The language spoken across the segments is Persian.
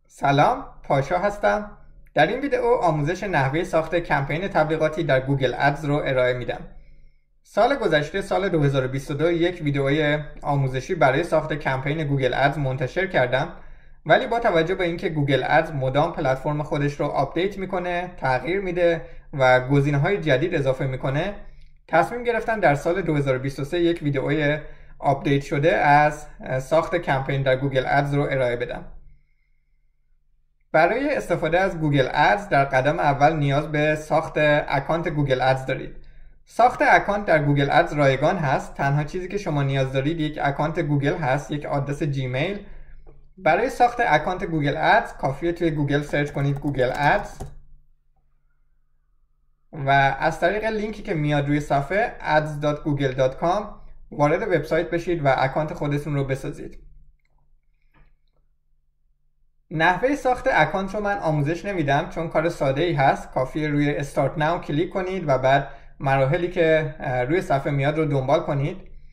سلام، پاشا هستم. در این ویدئو آموزش نحوه ساخت کمپین تبلیغاتی در گوگل ادز رو ارائه میدم. سال گذشته سال 2022 یک ویدئوی آموزشی برای ساخت کمپین گوگل ادز منتشر کردم، ولی با توجه به اینکه گوگل ادز مدام پلتفرم خودش رو آپدیت میکنه، تغییر میده و گزینه‌های جدید اضافه میکنه، تصمیم گرفتم در سال 2023 یک ویدئوی آپدیت شده از ساخت کمپین در گوگل ادز رو ارائه بدم. برای استفاده از گوگل ادز در قدم اول نیاز به ساخت اکانت گوگل ادز دارید. ساخت اکانت در گوگل ادز رایگان هست. تنها چیزی که شما نیاز دارید یک اکانت گوگل هست، یک آدرس جیمیل. برای ساخت اکانت گوگل ادز کافیه توی گوگل سرچ کنید گوگل ادز و از طریق لینکی که میاد روی صفحه ads.google.com وارد وبسایت بشید و اکانت خودتون رو بسازید. نحوه ساخت اکانت رو من آموزش نمیدم چون کار ساده ای هست. کافیه روی استارت ناو کلیک کنید و بعد مراحلی که روی صفحه میاد رو دنبال کنید.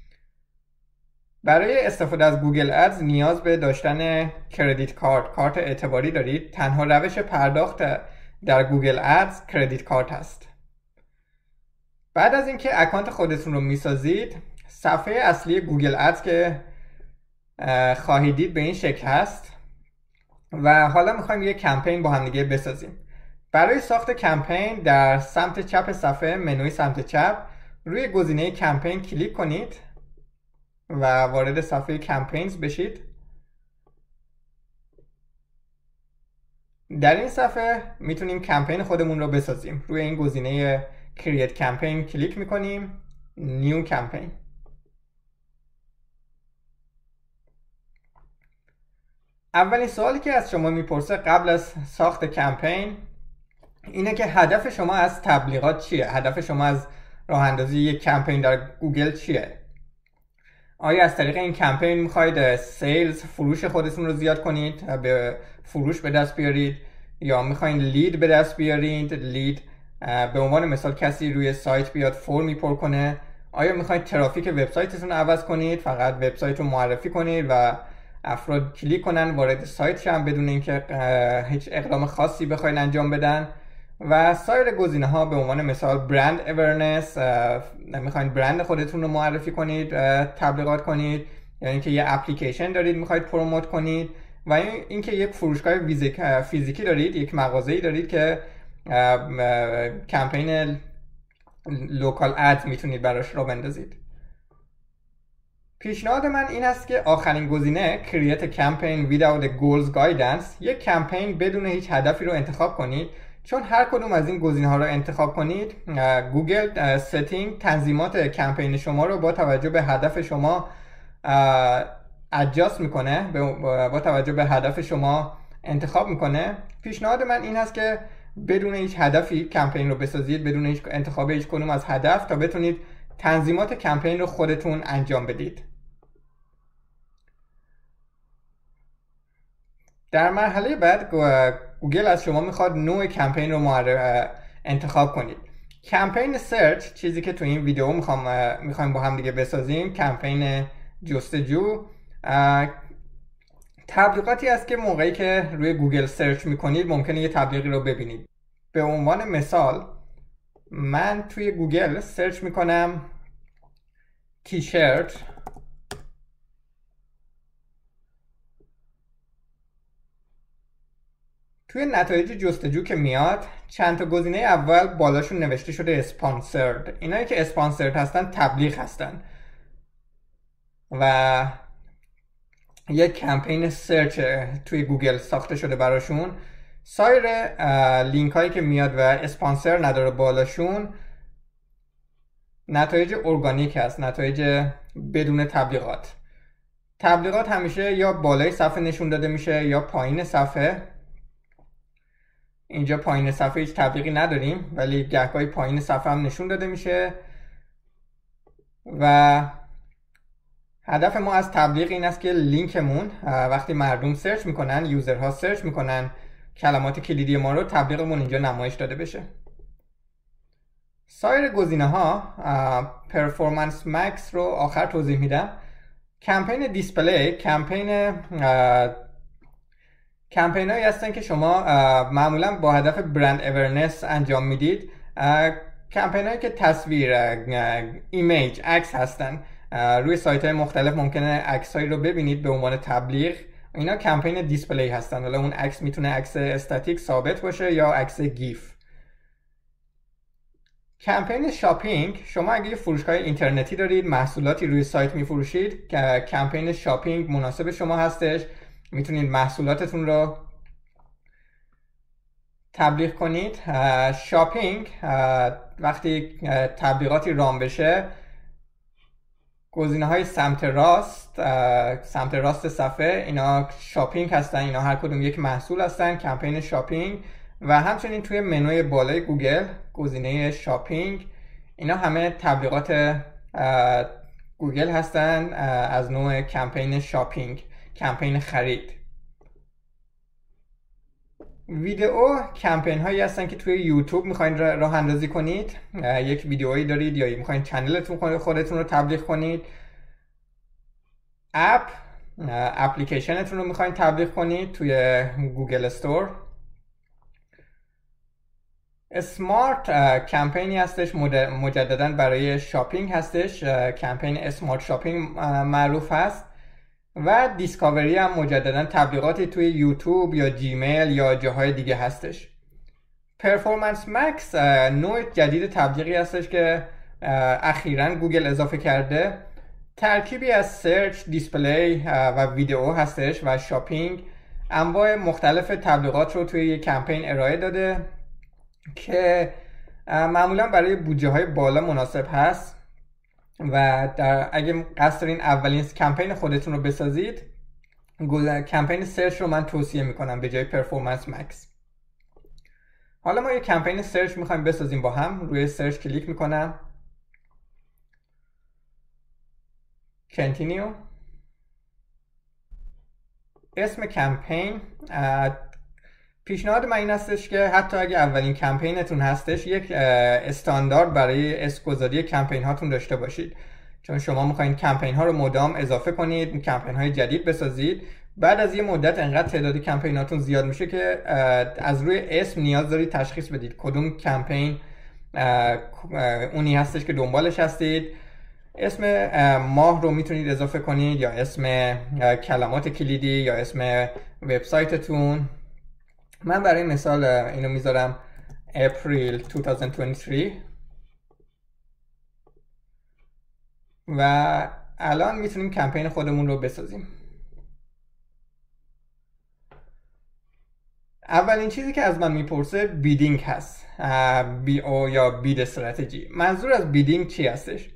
برای استفاده از گوگل ادز نیاز به داشتن کردیت کارت اعتباری دارید. تنها روش پرداخت در گوگل ادز کردیت کارت هست. بعد از اینکه اکانت خودتون رو میسازید، صفحه اصلی گوگل ادز که خواهید دید به این شکل هست و حالا میخوایم یک کمپین با هم دیگه بسازیم. برای ساخت کمپین در سمت چپ صفحه، منوی سمت چپ، روی گزینه کمپین کلیک کنید و وارد صفحه کمپینز بشید. در این صفحه میتونیم کمپین خودمون رو بسازیم. روی این گزینه کرییت کمپین کلیک میکنیم، نیو کمپین. اولین سوالی که از شما میپرسه قبل از ساخت کمپین اینه که هدف شما از تبلیغات چیه؟ هدف شما از راه اندازی یک کمپین در گوگل چیه؟ آیا از طریق این کمپین میخواید فروش خودتون رو زیاد کنید، به فروش به دست بیارید، یا میخواید لید به دست بیارید؟ لید به عنوان مثال کسی روی سایت بیاد فرمی پر کنه. آیا میخواید ترافیک وبسایتتون رو عوض کنید، فقط وبسایت رو معرفی کنید و افراد کلیک کنن وارد سایت شن بدون اینکه هیچ اقدام خاصی بخواید انجام بدن؟ و سایر گزینه ها به عنوان مثال برند اورنس، میخواید برند خودتون رو معرفی کنید، تبلیغات کنید، یا اینکه یه اپلیکیشن دارید میخواید پروموت کنید، و اینکه یک فروشگاه فیزیکی دارید، یک مغازه‌ای دارید که کمپین لوکال ادز میتونید براش را بندازید. پیشنهاد من این است که آخرین گزینه Create a Campaign Without a Goals Guidance، یک کمپین بدون هیچ هدفی رو انتخاب کنید، چون هر کدوم از این گزینه ها رو انتخاب کنید گوگل ستینگ تنظیمات کمپین شما رو با توجه به هدف شما ادجاست میکنه، با توجه به هدف شما انتخاب میکنه. پیشنهاد من این است که بدون هیچ هدفی کمپین رو بسازید، بدون هیچ انتخاب هیچ کدوم از هدف، تا بتونید تنظیمات کمپین رو خودتون انجام بدید. در مرحله بعد گوگل از شما میخواد نوع کمپین رو انتخاب کنید. کمپین سرچ، چیزی که تو این ویدیو میخوایم با هم دیگه بسازیم، کمپین جستجو، تبلیغاتی است که موقعی که روی گوگل سرچ میکنید ممکنه یه تبلیغی رو ببینید. به عنوان مثال من توی گوگل سرچ میکنم تیشرت، توی نتایج جستجو که میاد چند تا گزینه اول بالاشون نوشته شده اسپانسرد. اینایی که اسپانسرد هستن تبلیغ هستن و یک کمپین سرچ توی گوگل ساخته شده براشون. سایر لینک هایی که میاد و اسپانسر نداره بالاشون نتایج ارگانیک هست، نتایج بدون تبلیغات. تبلیغات همیشه یا بالای صفحه نشون داده میشه یا پایین صفحه. اینجا پایین صفحه هیچ تبلیغی نداریم، ولی گهگاهی پایین صفحه هم نشون داده میشه. و هدف ما از تبلیغ این است که لینکمون وقتی مردم سرچ میکنن، یوزرها سرچ میکنن کلمات کلیدی ما رو، تبلیغمون اینجا نمایش داده بشه. سایر گزینه ها پرفورمنس مکس رو آخر توضیح میدم. کمپین دیسپلی، کمپین هایی هستن که شما معمولا با هدف برند اورنس انجام میدید. کمپین هایی که تصویر، ایمیج، عکس هستن. روی سایت های مختلف ممکنه عکس هایی رو ببینید به عنوان تبلیغ. اینا کمپین دیسپلی هستن. حالا اون عکس میتونه عکس استاتیک ثابت باشه یا عکس گیف. کمپین شاپینگ، شما اگه یه فروشگاه اینترنتی دارید، محصولاتی روی سایت میفروشید، کمپین شاپینگ مناسب شما هستش. میتونید محصولاتتون رو تبلیغ کنید. شاپینگ وقتی تبلیغاتی رام بشه، گزینه‌های سمت راست صفحه اینا شاپینگ هستن. اینا هر کدوم یک محصول هستن، کمپین شاپینگ. و همچنین توی منوی بالای گوگل گزینه شاپینگ، اینا همه تبلیغات گوگل هستن از نوع کمپین شاپینگ، کمپین خرید. ویدئو کمپین هایی هستن که توی یوتیوب میخواین راه اندازی کنید. یک ویدئویی دارید یا میخواین چنلتون خودتون رو تبلیغ کنید. اپلیکیشنتون رو میخواین تبلیغ کنید توی گوگل استور. اسمارت کمپینی هستش مجددا برای شاپینگ هستش، کمپین اسمارت شاپینگ معروف هست. و دیسکاوری هم مجددا تبلیغاتی توی یوتیوب یا جیمیل یا جاهای دیگه هستش. پرفورمنس مکس نوع جدید تبلیغی هستش که اخیراً گوگل اضافه کرده. ترکیبی از سرچ، دیسپلی و ویدئو هستش و شاپینگ. انواع مختلف تبلیغات رو توی یک کمپین ارائه داده که معمولا برای بودجه های بالا مناسب هست. و اگه قصد دارین اولین کمپین خودتون رو بسازید، کمپین سرچ رو من توصیه میکنم به جای پرفورمنس مکس. حالا ما یه کمپین سرچ میخوایم بسازیم با هم. روی سرچ کلیک میکنم، کنتینیو. اسم کمپین، پیشنهاد من این هستش که حتی اگه اولین کمپینتون هستش، یک استاندارد برای اسمگذاری کمپین هاتون داشته باشید، چون شما میخواین کمپین ها رو مدام اضافه کنید، کمپین های جدید بسازید. بعد از یه مدت انقدر تعداد کمپین هاتون زیاد میشه که از روی اسم نیاز دارید تشخیص بدید کدوم کمپین اونی هستش که دنبالش هستید. اسم ماه رو میتونید اضافه کنید یا اسم کلمات کلیدی یا اسم وبسایتتون. من برای مثال اینو میذارم April 2023 و الان میتونیم کمپین خودمون رو بسازیم. اولین چیزی که از من میپرسه بیدینگ هست، BO یا بید استراتژی. منظور از بیدینگ چی هستش؟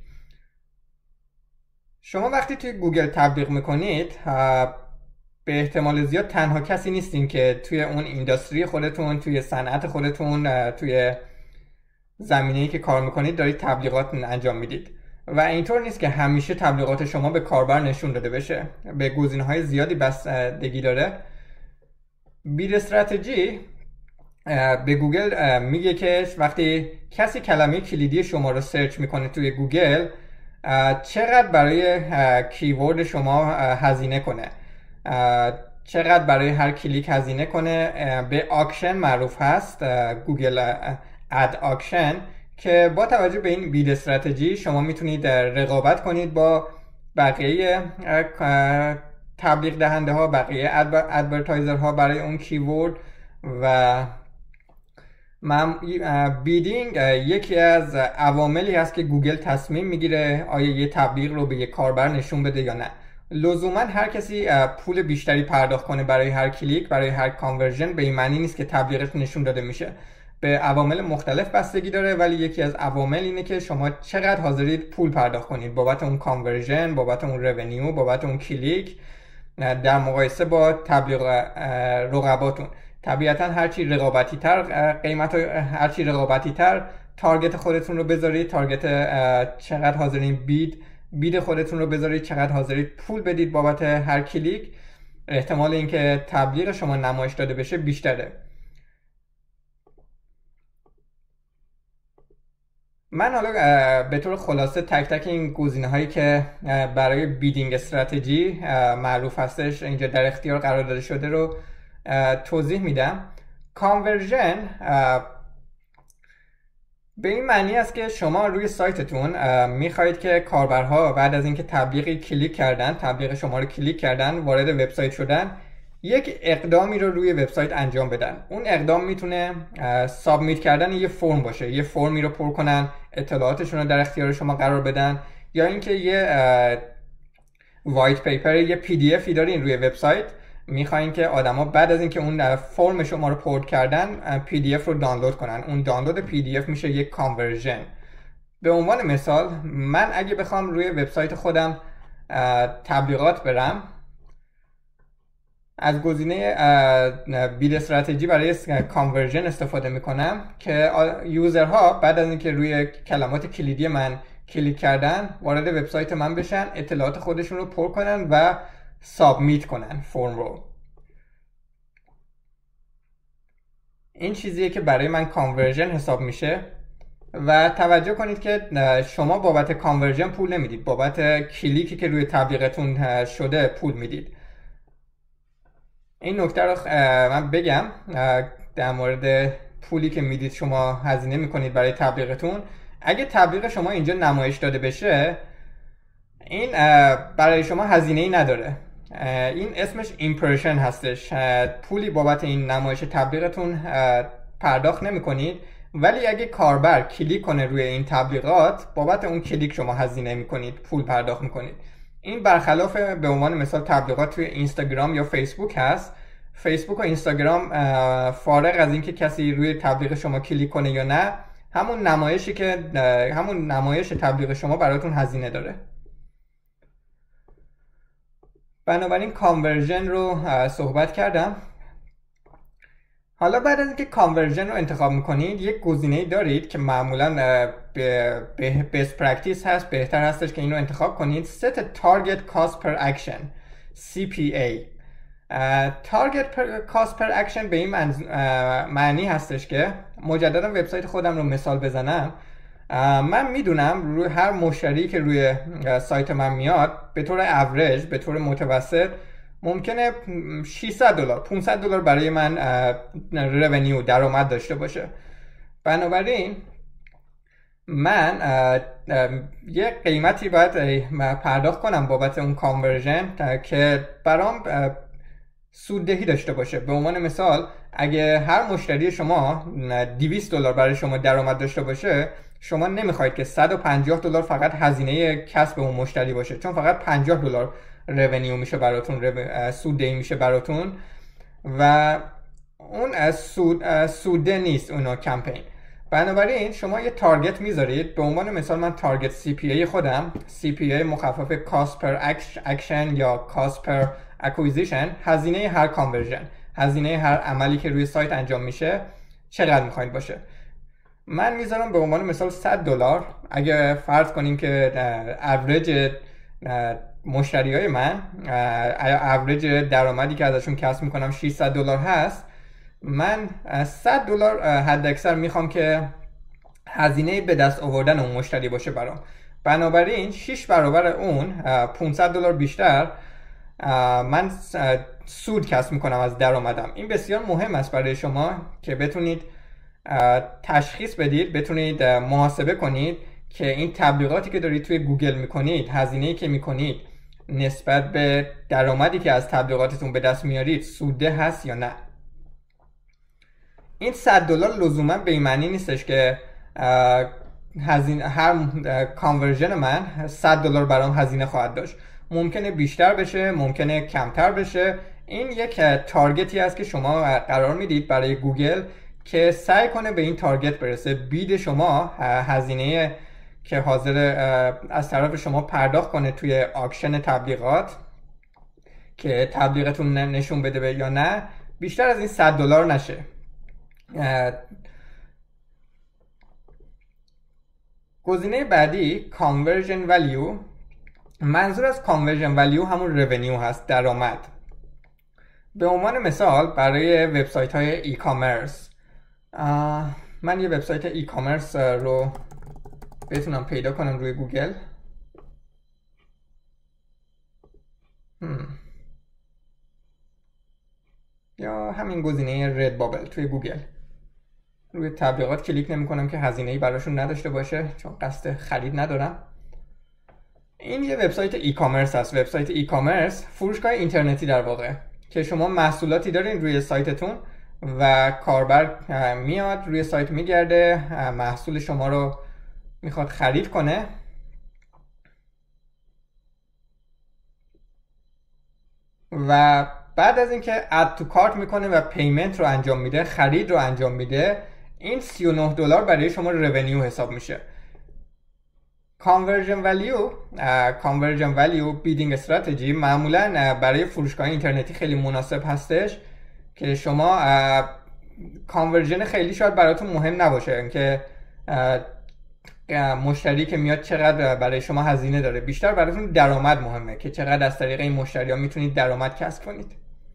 شما وقتی توی گوگل تبلیغ میکنید، به احتمال زیاد تنها کسی نیستین که توی اون اینداستری خودتون، توی صنعت خودتون، توی زمینه‌ای که کار میکنید دارید تبلیغات انجام میدید و اینطور نیست که همیشه تبلیغات شما به کاربر نشون داده بشه. به گزینه‌های زیادی بستگی داره. بید استراتژی به گوگل میگه که وقتی کسی کلمه کلیدی شما رو سرچ میکنه توی گوگل، چقدر برای کیورد شما هزینه کنه، چقدر برای هر کلیک هزینه کنه. به آکشن معروف هست، گوگل اد آکشن، که با توجه به این بید استراتژی شما میتونید رقابت کنید با بقیه تبلیغ دهنده ها، بقیه ادورتایزر ها برای اون کیورد. و بیدینگ یکی از عواملی هست که گوگل تصمیم میگیره آیا یه تبلیغ رو به یه کاربر نشون بده یا نه. لزوما هر کسی پول بیشتری پرداخت کنه برای هر کلیک، برای هر کانورژن، به این معنی نیست که تبلیغت نشون داده میشه. به عوامل مختلف بستگی داره، ولی یکی از عوامل اینه که شما چقدر حاضرید پول پرداخت کنید بابت اون کانورژن، بابت اون رونیو، بابت اون کلیک، در مقایسه با تبلیغ رقباتون. طبیعتا هرچی رقابتی تر قیمت، هرچی رقابتی تر تارگت خودتون رو بذارید، تارگت چقدر حاضرین بید خودتون رو بذارید، چقدر حاضرید پول بدید بابت هر کلیک، احتمال اینکه تبلیغ شما نمایش داده بشه بیشتره. من حالا به طور خلاصه تک تک این گزینه هایی که برای بیدینگ استراتژی معروف هستش اینجا در اختیار قرار داده شده رو توضیح میدم. کانورژن به این معنی است که شما روی سایتتون میخواهید که کاربرها بعد از اینکه تبلیغ شما رو کلیک کردن، وارد وبسایت شدن، یک اقدامی رو روی وبسایت انجام بدن. اون اقدام میتونه سابمیت کردن یه فرم باشه، یه فرمی رو پر کنن، اطلاعاتشون رو در اختیار شما قرار بدن، یا اینکه یه وایت پیپر، یه پی دی افی دارین روی وبسایت، میخواین که آدما بعد از اینکه اون فرم شما رو پر کردن پی دی اف رو دانلود کنن. اون دانلود پی دی اف میشه یک کانورژن. به عنوان مثال من اگه بخوام روی وبسایت خودم تبلیغات برم، از گزینه بیل استراتژی برای کانورژن استفاده میکنم که یوزرها بعد از اینکه روی کلمات کلیدی من کلیک کردن وارد وبسایت من بشن، اطلاعات خودشون رو پر کنن و سابمیت کنن فرم رو. این چیزیه که برای من کانورژن حساب میشه. و توجه کنید که شما بابت کانورژن پول نمیدید، بابت کلیکی که روی تبلیغتون شده پول میدید. این نکته رو من بگم در مورد پولی که میدید، شما هزینه میکنید برای تبلیغتون. اگه تبلیغ شما اینجا نمایش داده بشه، این برای شما هزینه ای نداره. این اسمش ایمپرشن هستش. پولی بابت این نمایش تبلیغتون پرداخت نمی کنید، ولی اگه کاربر کلیک کنه روی این تبلیغات، بابت اون کلیک شما هزینه می کنید، پول پرداخت می کنید. این برخلاف به عنوان مثال تبلیغات توی اینستاگرام یا فیسبوک هست. فیسبوک و اینستاگرام فارغ از اینکه کسی روی تبلیغ شما کلیک کنه یا نه، همون نمایش تبلیغ شما براتون هزینه داره. بنابراین کانورژن رو صحبت کردم. حالا بعد از اینکه کانورژن رو انتخاب میکنید، یک گزینه‌ای دارید که معمولا بیست پرکتیس هست، بهتر هستش که اینو انتخاب کنید. Set a Target Cost Per Action CPA. Target Cost Per Action به این معنی هستش که، مجددا وبسایت خودم رو مثال بزنم، من میدونم روی هر مشتری که روی سایت من میاد، به طور اوریج، به طور متوسط، ممکنه $600 $500 برای من رونیو، درآمد داشته باشه. بنابراین من یه قیمتی باید پرداخت کنم بابت اون کانورژن که برام سوددهی داشته باشه. به عنوان مثال اگه هر مشتری شما $200 برای شما درآمد داشته باشه، شما نمیخواید که $150 فقط هزینه کسب اون مشتری باشه، چون فقط $50 رونیو میشه براتون، سوددهی میشه براتون، و اون سوده نیست اونو کمپین. بنابراین شما یه تارگت میذارید. به عنوان مثال من تارگت CPA خودم، CPA مخفف Cost Per Action یا Cost Per Acquisition، هزینه هر کانورژن، هزینه هر عملی که روی سایت انجام میشه چقدر میخواید باشه. من میذارم به عنوان مثال $100. اگه فرض کنیم که اوریج مشتری های من، اوریج درآمدی که ازشون کسب میکنم $600 هست، من $100 حد اکثر میخوام که هزینه به دست آوردن اون مشتری باشه برام. بنابراین 6 برابر اون $500 بیشتر من سود کسب میکنم از درآمدم. این بسیار مهم است برای شما که بتونید تشخیص بدید، بتونید محاسبه کنید که این تبلیغاتی که دارید توی گوگل میکنید، هزینه‌ای که میکنید نسبت به درآمدی که از تبلیغاتتون به دست میارید سوده هست یا نه. این $100 لزوما به این معنی نیستش که هر کانورژن من $100 برام هزینه خواهد داشت. ممکنه بیشتر بشه، ممکنه کمتر بشه. این یک تارگتی است که شما قرار میدید برای گوگل که سعی کنه به این تارگت برسه. بید شما، هزینه که حاضر از طرف شما پرداخت کنه توی آکشن تبلیغات که تبلیغتون نشون بده یا نه، بیشتر از این $100 نشه. گزینه بعدی Conversion Value. منظور از Conversion Value همون رونیو هست، درآمد. به عنوان مثال برای وبسایت های ای کامرس، من یه وبسایت ای کامرس رو بتونم پیدا کنم روی گوگل. یا همین گزینه رد بابل توی گوگل. روی تبلیغات کلیک نمی کنم که هزینه‌ای براشون نداشته باشه چون قصد خرید ندارم. این یه وبسایت ای کامرس هست. وبسایت ای کامرس فروشگاه اینترنتی در واقع که شما محصولاتی دارین روی سایتتون و کاربر میاد روی سایت میگرده، محصول شما رو میخواد خرید کنه و بعد از اینکه اد تو کارت میکنه و پیمنت رو انجام میده، خرید رو انجام میده، این $39 برای شما رونیو حساب میشه. conversion value bidding strategy معمولا برای فروشگاه اینترنتی خیلی مناسب هستش که شما کانورژن خیلی شاید براتون مهم نباشه که مشتری که میاد چقدر برای شما هزینه داره، بیشتر براتون درآمد مهمه که چقدر از طریق این مشتری ها میتونید درآمد کسب کنید.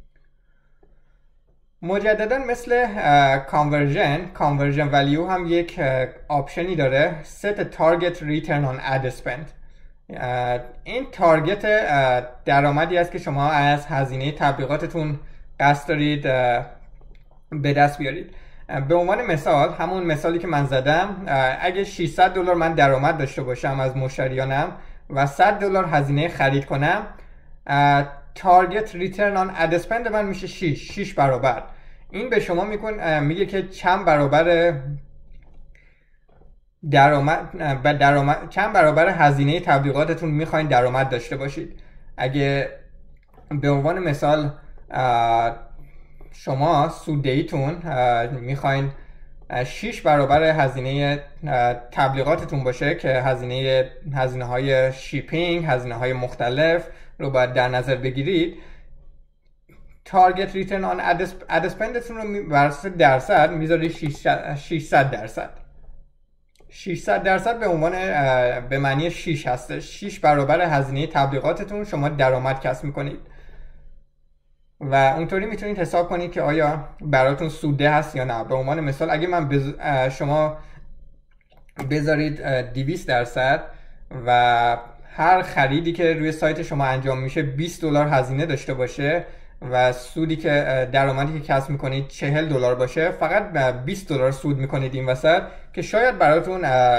مجددا مثل conversion value هم یک آپشنی داره set target return on ad spend. این تارگت درآمدی است که شما از هزینه تبلیغاتتون قصد دارید به دست بیارید. به عنوان مثال همون مثالی که من زدم، اگه $600 من درآمد داشته باشم از مشتریانم و $100 هزینه خرید کنم، تارگت ریترن آن اد اسپند من میشه 6 برابر. این به شما میگه که چند برابر چند برابر هزینه تبلیغاتتون میخواین درآمد داشته باشید. اگه به عنوان مثال شما سوددهیتون میخواین 6 برابر هزینه تبلیغاتتون باشه که هزینه های شیپینگ، هزینه های مختلف رو باید در نظر بگیرید، تارگت ریترن آن اد اسپندتون رو بر درصد میذارید 600%. 600% به عنوان به معنی 6 هستش. 6 برابر هزینه تبلیغاتتون شما درآمد کسب میکنید و اونطوری میتونید حساب کنید که آیا براتون سوده هست یا نه. به عنوان مثال اگه من شما بذارید 200% و هر خریدی که روی سایت شما انجام میشه $20 هزینه داشته باشه و سودی که درآمدی که کسب میکنید $40 باشه، فقط $20 سود میکنید این وسط که شاید براتون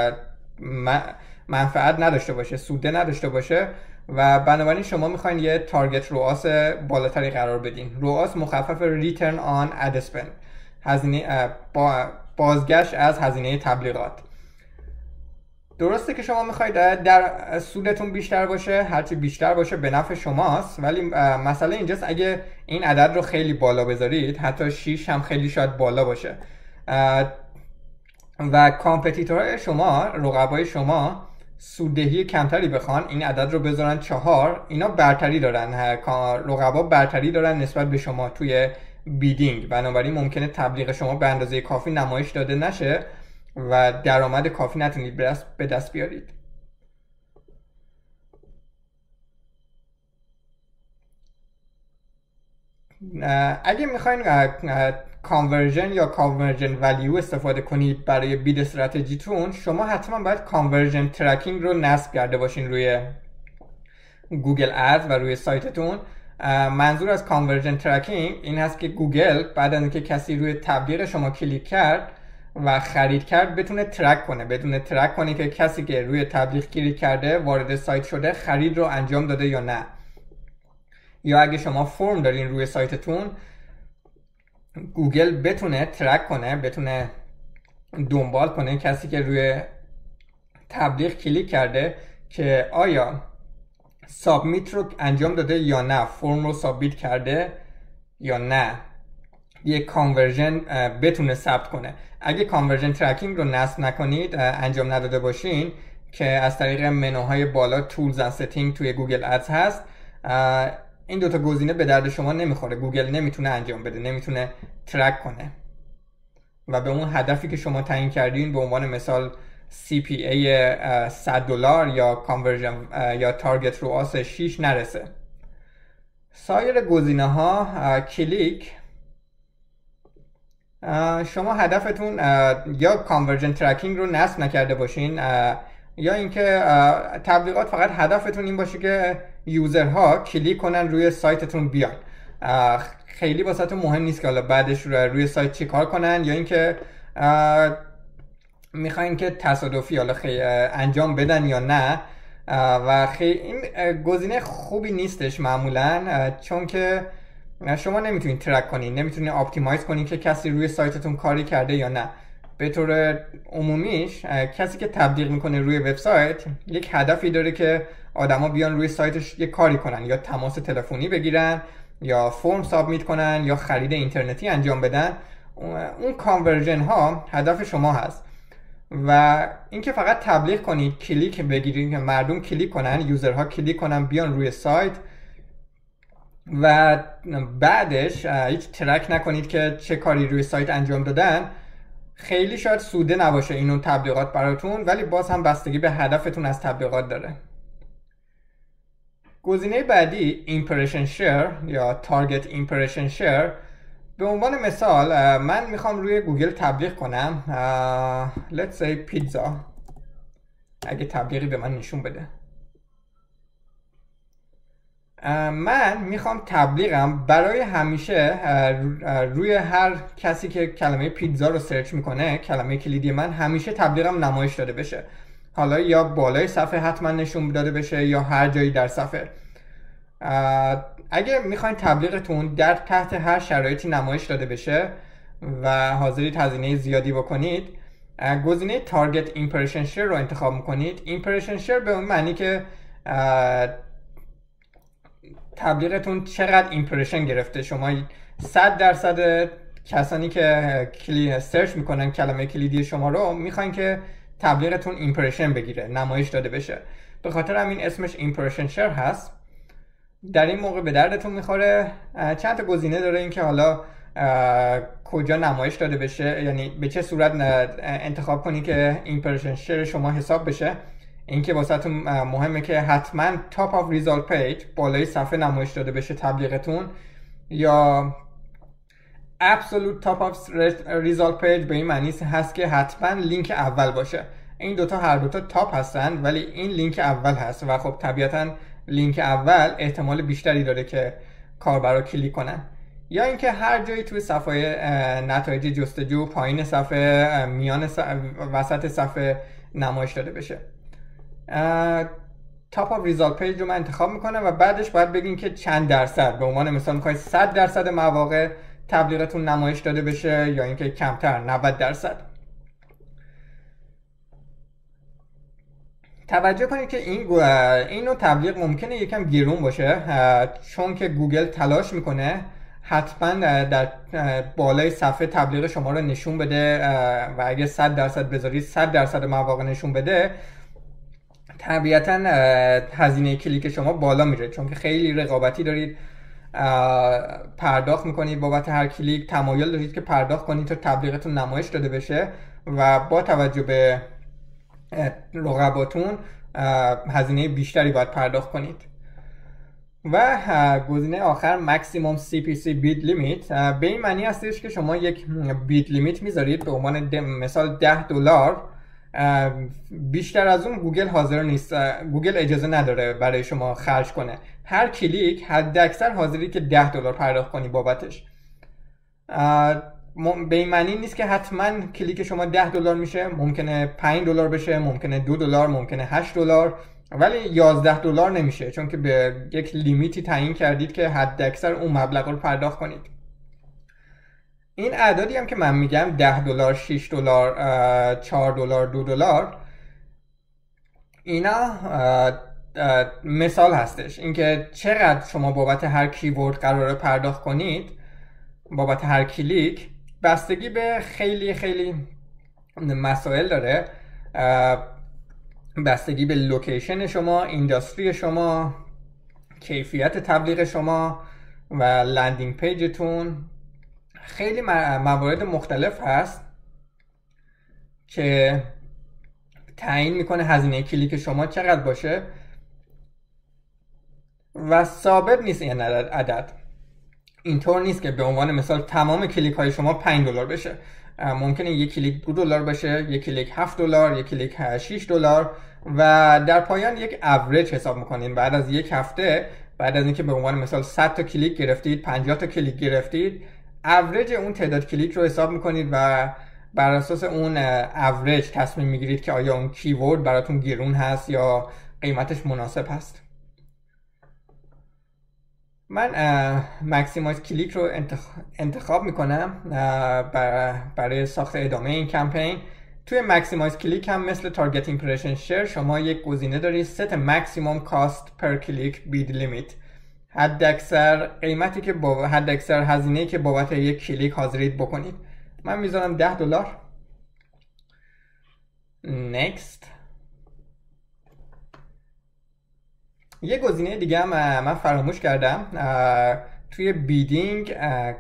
منفعت نداشته باشه، سوده نداشته باشه و بنابراین شما میخواین یه تارگت رواس بالاتری قرار بدین. رواس مخفف ریترن آن اد اسپند، هزینه بازگشت از هزینه تبلیغات. درسته که شما میخواید در سودتون بیشتر باشه، هرچی بیشتر باشه به نفع شماست، ولی مسئله اینجاست اگه این عدد رو خیلی بالا بذارید، حتی 6 هم خیلی شاید بالا باشه و کامپتیتورهای شما، رقبای شما سوددهی کمتری بخوان این عدد رو بذارن 4، اینا برتری دارن، رقبا برتری دارن نسبت به شما توی بیدینگ، بنابراین ممکنه تبلیغ شما به اندازه کافی نمایش داده نشه و درآمد کافی نتونید به دست بیارید. اگه میخواین کانورژن یا کانورژن ولیو استفاده کنید برای بید استراتژیتون، شما حتما باید کانورژن ترکینگ رو نصب کرده باشین روی گوگل اد و روی سایتتون. منظور از کانورژن ترکینگ این هست که گوگل بعد از اینکه کسی روی تبلیغ شما کلیک کرد و خرید کرد بتونه ترک کنه که کسی که روی تبلیغ کلیک کرده وارد سایت شده، خرید رو انجام داده یا نه. یا اگه شما فرم دارین روی سایتتون، گوگل بتونه ترک کنه، بتونه دنبال کنه کسی که روی تبلیغ کلیک کرده که آیا سابمیت رو انجام داده یا نه، فرم رو سابمیت کرده یا نه، یک کانورژن بتونه ثبت کنه. اگه کانورژن ترکینگ رو نصب نکنید، انجام نداده باشین که از طریق منوهای بالا تولز اند ستینگ توی گوگل ادز هست، این دوتا گزینه به درد شما نمیخوره. گوگل نمیتونه انجام بده، نمیتونه ترک کنه و به اون هدفی که شما تعیین کردین، به عنوان مثال CPA $100 یا کانورژن یا تارگت رواس 6 نرسه. سایر گزینه ها کلیک، شما هدفتون یا کانورژن ترکینگ رو نصب نکرده باشین یا اینکه تبلیغات فقط هدفتون این باشه که یوزرها کلیک کنن روی سایتتون بیان. خیلی واسهتون مهم نیست که حالا بعدش روی سایت چی کار کنن، یا اینکه میخواین که تصادفی حالا انجام بدن یا نه. و این گزینه خوبی نیستش معمولا، چون که شما نمیتونید ترک کنید، نمیتونید آپتیمایز کنید که کسی روی سایتتون کاری کرده یا نه. به طور عمومیش کسی که تبلیغ میکنه روی وبسایت یک هدفی داره که آدما بیان روی سایتش یک کاری کنن، یا تماس تلفنی بگیرن، یا فرم سابمیت کنن، یا خرید اینترنتی انجام بدن. اون کانورژن ها هدف شما هست. و اینکه فقط تبلیغ کنید، کلیک بگیرید که مردم کلیک کنن، یوزرها کلیک کنن بیان روی سایت، و بعدش هیچ ترک نکنید که چه کاری روی سایت انجام دادن، خیلی شاید سوده نباشه این تبلیغات براتون، ولی باز هم بستگی به هدفتون از تبلیغات داره. گزینه بعدی ایمپرشن شیر یا تارگت ایمپرشن شیر. به عنوان مثال من میخوام روی گوگل تبلیغ کنم let's say پیتزا، اگه تبلیغی به من نشون بده. من میخوام تبلیغم برای همیشه روی هر کسی که کلمه پیتزا رو سرچ میکنه، کلمه کلیدی من همیشه تبلیغم نمایش داده بشه. حالا یا بالای صفحه حتما نشون داده بشه یا هر جایی در صفحه. اگه میخواین تبلیغتون در تحت هر شرایطی نمایش داده بشه و حاضرید هزینه زیادی بکنید، گزینه تارگت ایمپرشن شیر رو انتخاب میکنید. ایمپرشن شیر به اون معنی که تبلیغتون چقدر ایمپرشن گرفته. شما 100% کسانی که سرچ میکنن کلمه کلیدی شما رو میخواین که تبلیغتون ایمپرشن بگیره، نمایش داده بشه. به خاطر همین اسمش ایمپرشن شیر هست. در این موقع به دردتون میخوره. چند تا گزینه داره این که حالا کجا نمایش داده بشه، یعنی به چه صورت انتخاب کنی که ایمپرشن شیر شما حساب بشه. اینکه واسهتون مهمه که حتما top of result page، بالای صفحه نمایش داده بشه تبلیغتون، یا absolute top of result page به این معنی هست که حتما لینک اول باشه. این دوتا هر دوتا تاپ هستن، ولی این لینک اول هست و خب طبیعتا لینک اول احتمال بیشتری داره که کاربرا کلیک کنن. یا اینکه هر جایی توی صفحه نتایج جستجو، پایین صفحه، میان وسط صفحه نمایش داده بشه. top of result page رو من انتخاب میکنم و بعدش باید بگین که چند درصد. به عنوان مثال میخواید 100% مواقع تبلیغتون نمایش داده بشه، یا اینکه کمتر 90%. توجه کنید که این نوع تبلیغ ممکنه یکم گرون باشه، چون که گوگل تلاش میکنه حتما در بالای صفحه تبلیغ شما رو نشون بده و اگه 100% بذارید 100% مواقع نشون بده، طبیعتا هزینه کلیک شما بالا میره، چون که خیلی رقابتی دارید، پرداخت میکنید بابت هر کلیک، تمایل دارید که پرداخت کنید تا تبلیغتون نمایش داده بشه و با توجه به رقباتون هزینه بیشتری باید پرداخت کنید. و گزینه آخر ماکسیموم CPC بیت لیمیت. به این معنی هستش که شما یک بیت لیمیت میذارید، به عنوان مثال $10. بیشتر از اون گوگل حاضر نیست، گوگل اجازه نداره برای شما خرج کنه. هر کلیک حد اکثر حاضری که $10 پرداخت کنی بابتش. به این معنی نیست که حتما کلیک شما $10 میشه، ممکنه $5 بشه، ممکنه $2، ممکنه $8، ولی $11 نمیشه، چون که به یک لیمیتی تعیین کردید که حد اکثر اون مبلغ رو پرداخت کنید. این اعدادی هم که من میگم $10، $6، $4، $2، اینا مثال هستش. اینکه چقدر شما بابت هر کیورد قراره پرداخت کنید، بابت هر کلیک، بستگی به خیلی مسائل داره. بستگی به لوکیشن شما، اینداستری شما، کیفیت تبلیغ شما و لندینگ پیجتون. خیلی موارد مختلف هست که تعیین میکنه هزینه کلیک شما چقدر باشه و ثابت نیست این عدد. اینطور نیست که به عنوان مثال تمام کلیک های شما $5 بشه. ممکنه یک کلیک $2 باشه، یک کلیک $7، یک کلیک $6 و در پایان یک اوریج حساب میکنین. بعد از یک هفته بعد از اینکه به عنوان مثال 100 تا کلیک گرفتید، 50 تا کلیک گرفتید، اوریج اون تعداد کلیک رو حساب میکنید و بر اساس اون اوریج تصمیم میگیرید که آیا اون کیورد براتون گرون هست یا قیمتش مناسب هست. من مکسیمایز کلیک رو انتخاب میکنم برای ساخت ادامه این کمپین. توی مکسیمایز کلیک هم مثل تارگت ایمپرشن شیر شما یک گزینه دارید ست مکسیموم کاست پر کلیک بید لیمیت، حداکثر قیمتی که حداکثر هزینه‌ای که بابت یک کلیک حاضرید بکنید. من میذارم $10. next. یه گزینه دیگه هم من فراموش کردم توی بیدینگ،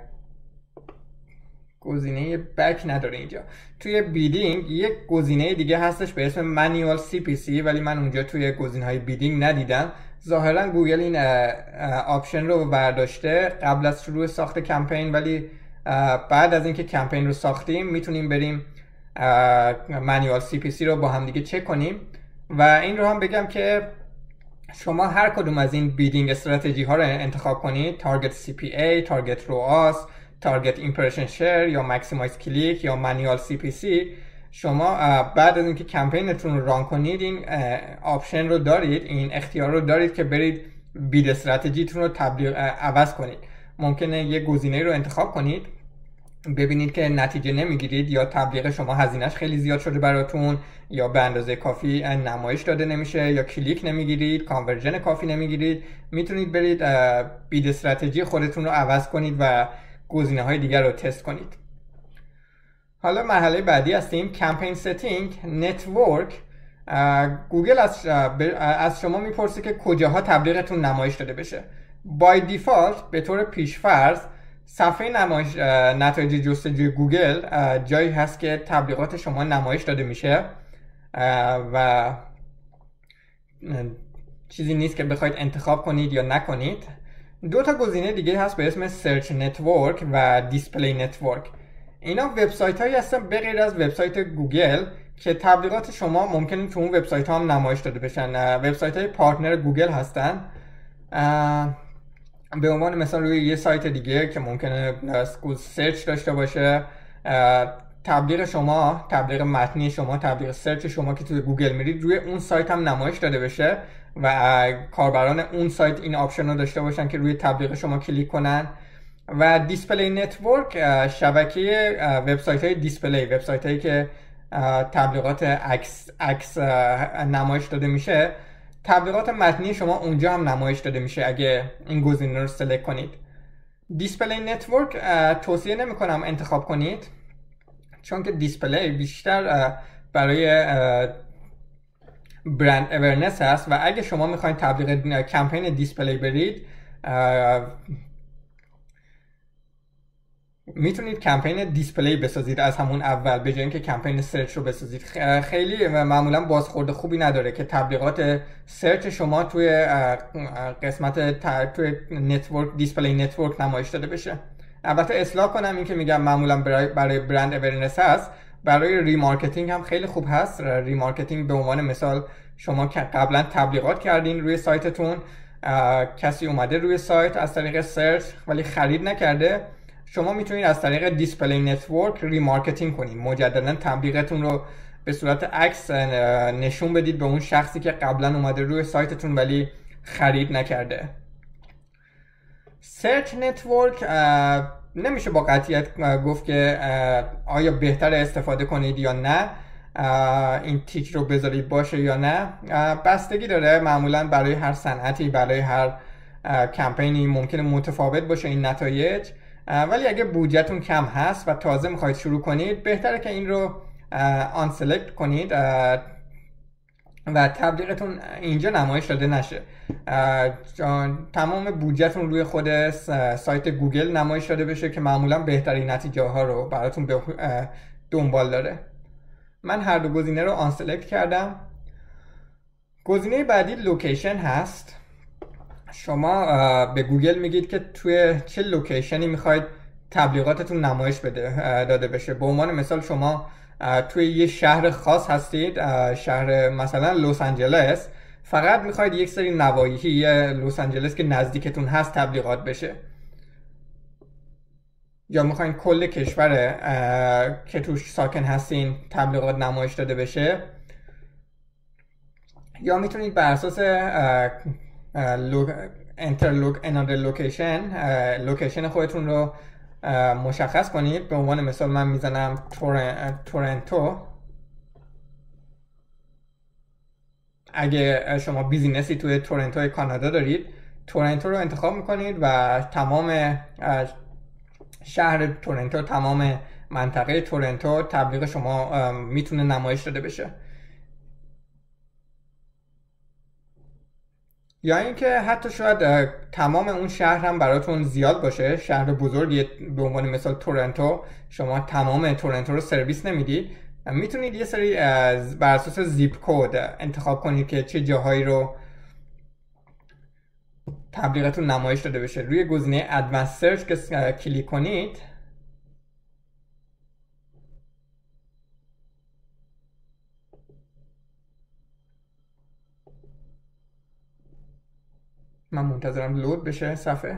گزینه بک نداره اینجا. توی بیدینگ یک گزینه دیگه هستش به اسم مانیوال CPC، ولی من اونجا توی گزینه‌های بیدینگ ندیدم. ظاهرا گوگل این آپشن رو برداشته قبل از شروع ساخت کمپین، ولی بعد از اینکه کمپین رو ساختیم میتونیم بریم مانیوال CPC رو با هم دیگه چک کنیم. و این رو هم بگم که شما هر کدوم از این بیدینگ استراتژی ها رو انتخاب کنید، تارگت CPA، تارگت ROAS، تارگت ایمپرشن شیر یا مکسیمایز کلیک یا مانیوال CPC، شما بعد از اینکه کمپینتون رو ران کنید این آپشن رو دارید، این اختیار رو دارید که برید بید استراتژیتون رو عوض کنید. ممکنه یه گزینه رو انتخاب کنید، ببینید که نتیجه نمیگیرید یا تبلیغ شما هزینهش خیلی زیاد شده براتون یا به اندازه کافی نمایش داده نمیشه یا کلیک نمیگیرید، کانورژن کافی نمیگیرید، میتونید برید بید استراتژی خودتون رو عوض کنید و گزینه های دیگر رو تست کنید. حالا مرحله بعدی هستیم کمپین ستینگ نتورک. گوگل از شما میپرسه که کجاها تبلیغتون نمایش داده بشه. بای دیفالت به طور پیشفرض صفحه نتایج جستجوی گوگل جایی هست که تبلیغات شما نمایش داده میشه و چیزی نیست که بخواید انتخاب کنید یا نکنید. دو تا گزینه دیگه هست به اسم سرچ نتورک و دیسپلی نتورک. اینا وبسایت هایی هستن به غیر از وبسایت گوگل که تبلیغات شما ممکنه تو اون وبسایت ها هم نمایش داده بشن. وبسایت های پارتنر گوگل هستن. به عنوان مثال روی یه سایت دیگه که ممکنه سرچ داشته باشه، تبلیغ شما، تبلیغ متنی شما، تبلیغ سرچ شما که توی گوگل میرید روی اون سایت هم نمایش داده بشه و کاربران اون سایت این آپشن رو داشته باشن که روی تبلیغ شما کلیک کنن. و دیسپلی نتورک شبکه وبسایت های دیسپلی، وبسایت هایی که تبلیغات عکس نمایش داده میشه، تبلیغات متنی شما اونجا هم نمایش داده میشه اگه این گزینه رو سلکت کنید. دیسپلی نتورک توصیه نمی کنم انتخاب کنید، چون که دیسپلی بیشتر برای برند اورنس هست و اگه شما میخواین تبلیغ کمپین دیسپلی برید میتونید کمپین دیسپلی بسازید از همون اول به جای اینکه کمپین سرچ رو بسازید. خیلی معمولا بازخورد خوبی نداره که تبلیغات سرچ شما توی قسمت توی نتورک دیسپلی نتورک نمایش داده بشه. البته اصلاح کنم این که میگم معمولا برای برند اورنس هست، برای ریمارکتینگ هم خیلی خوب هست. ریمارکتینگ به عنوان مثال شما قبلا تبلیغات کردین روی سایتتون، کسی اومده روی سایت از طریق سرچ ولی خرید نکرده، شما میتونید از طریق دیسپلی نتورک ریمارکتینگ کنید، مجددا تبلیغتون رو به صورت عکس نشون بدید به اون شخصی که قبلا اومده روی سایتتون ولی خرید نکرده. سرچ نتورک نمیشه با قطعیت گفت که آیا بهتر استفاده کنید یا نه، این تیک رو بذارید باشه یا نه. بستگی داره، معمولا برای هر صنعتی، برای هر کمپینی ممکنه متفاوت باشه این نتایج، ولی اگه بودجهتون کم هست و تازه میخواید شروع کنید بهتره که این رو آن سلکت کنید و تبلیغتون اینجا نمایش داده نشه. تمام بودجهتون روی خود سایت گوگل نمایش داده بشه که معمولا بهترین نتیجه ها رو براتون دنبال داره. من هر دو گزینه رو آن سلکت کردم. گزینه بعدی لوکیشن هست. شما به گوگل میگید که توی چه لوکیشنی میخواید تبلیغاتتون نمایش داده بشه. به عنوان مثال شما توی یه شهر خاص هستید، شهر مثلا لس آنجلس، فقط میخواید یک سری نواحی لس آنجلس که نزدیکتون هست تبلیغات بشه، یا میخواین کل کشور که توش ساکن هستین تبلیغات نمایش داده بشه، یا میتونید بر اساس another لوکیشن خودتون رو مشخص کنید. به عنوان مثال من میزنم تورنتو. اگه شما بیزینسی توی تورنتو کانادا دارید، تورنتو رو انتخاب میکنید و تمام شهر تورنتو، تمام منطقه تورنتو تبلیغ شما میتونه نمایش داده بشه. یا اینکه حتی شاید تمام اون شهر هم براتون زیاد باشه، شهر بزرگی به عنوان مثال تورنتو، شما تمام تورنتو رو سرویس نمیدید، میتونید یه سری بر اساس زیپ کد انتخاب کنید که چه جاهایی رو تبلیغتون نمایش داده بشه. روی گزینه ادوانس سرچ که کلیک کنید، من منتظرم لود بشه صفحه.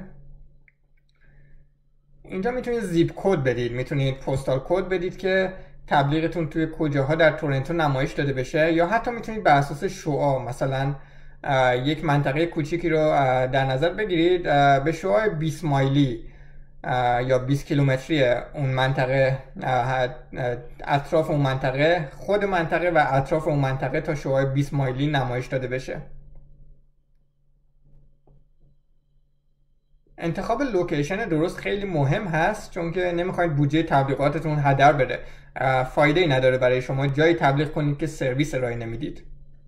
اینجا میتونید زیپ کد بدید، میتونید پستال کد بدید که تبلیغتون توی کجاها در تورنتو نمایش داده بشه، یا حتی میتونید بر اساس شعاع، مثلا یک منطقه کوچیکی رو در نظر بگیرید به شعاع 20 مایلی یا 20 کیلومتری اون منطقه، اطراف اون منطقه، خود منطقه و اطراف اون منطقه تا شعاع 20 مایلی نمایش داده بشه. انتخاب لوکیشن درست خیلی مهم هست، چون که نمیخواید بودجه تبلیغاتتون هدر بره. فایده ای نداره برای شما جایی تبلیغ کنید که سرویس ارائه نمیدید.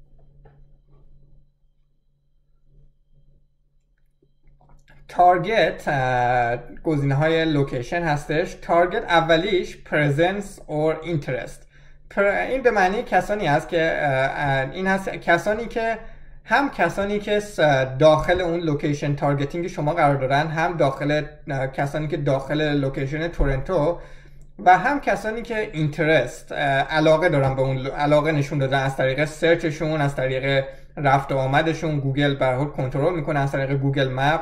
تارگت گزینه های لوکیشن هستش. تارگت اولیش presence or interest. این به معنی کسانی هست که این هست کسانی که داخل اون لوکیشن تارگتینگ شما قرار دارن، هم کسانی که داخل لوکیشن تورنتو، و هم کسانی که اینترست، علاقه دارن به اون، علاقه نشون دادن از طریق سرچشون، از طریق رفت و آمدشون. گوگل به هر حال کنترل میکنه، از طریق گوگل مپ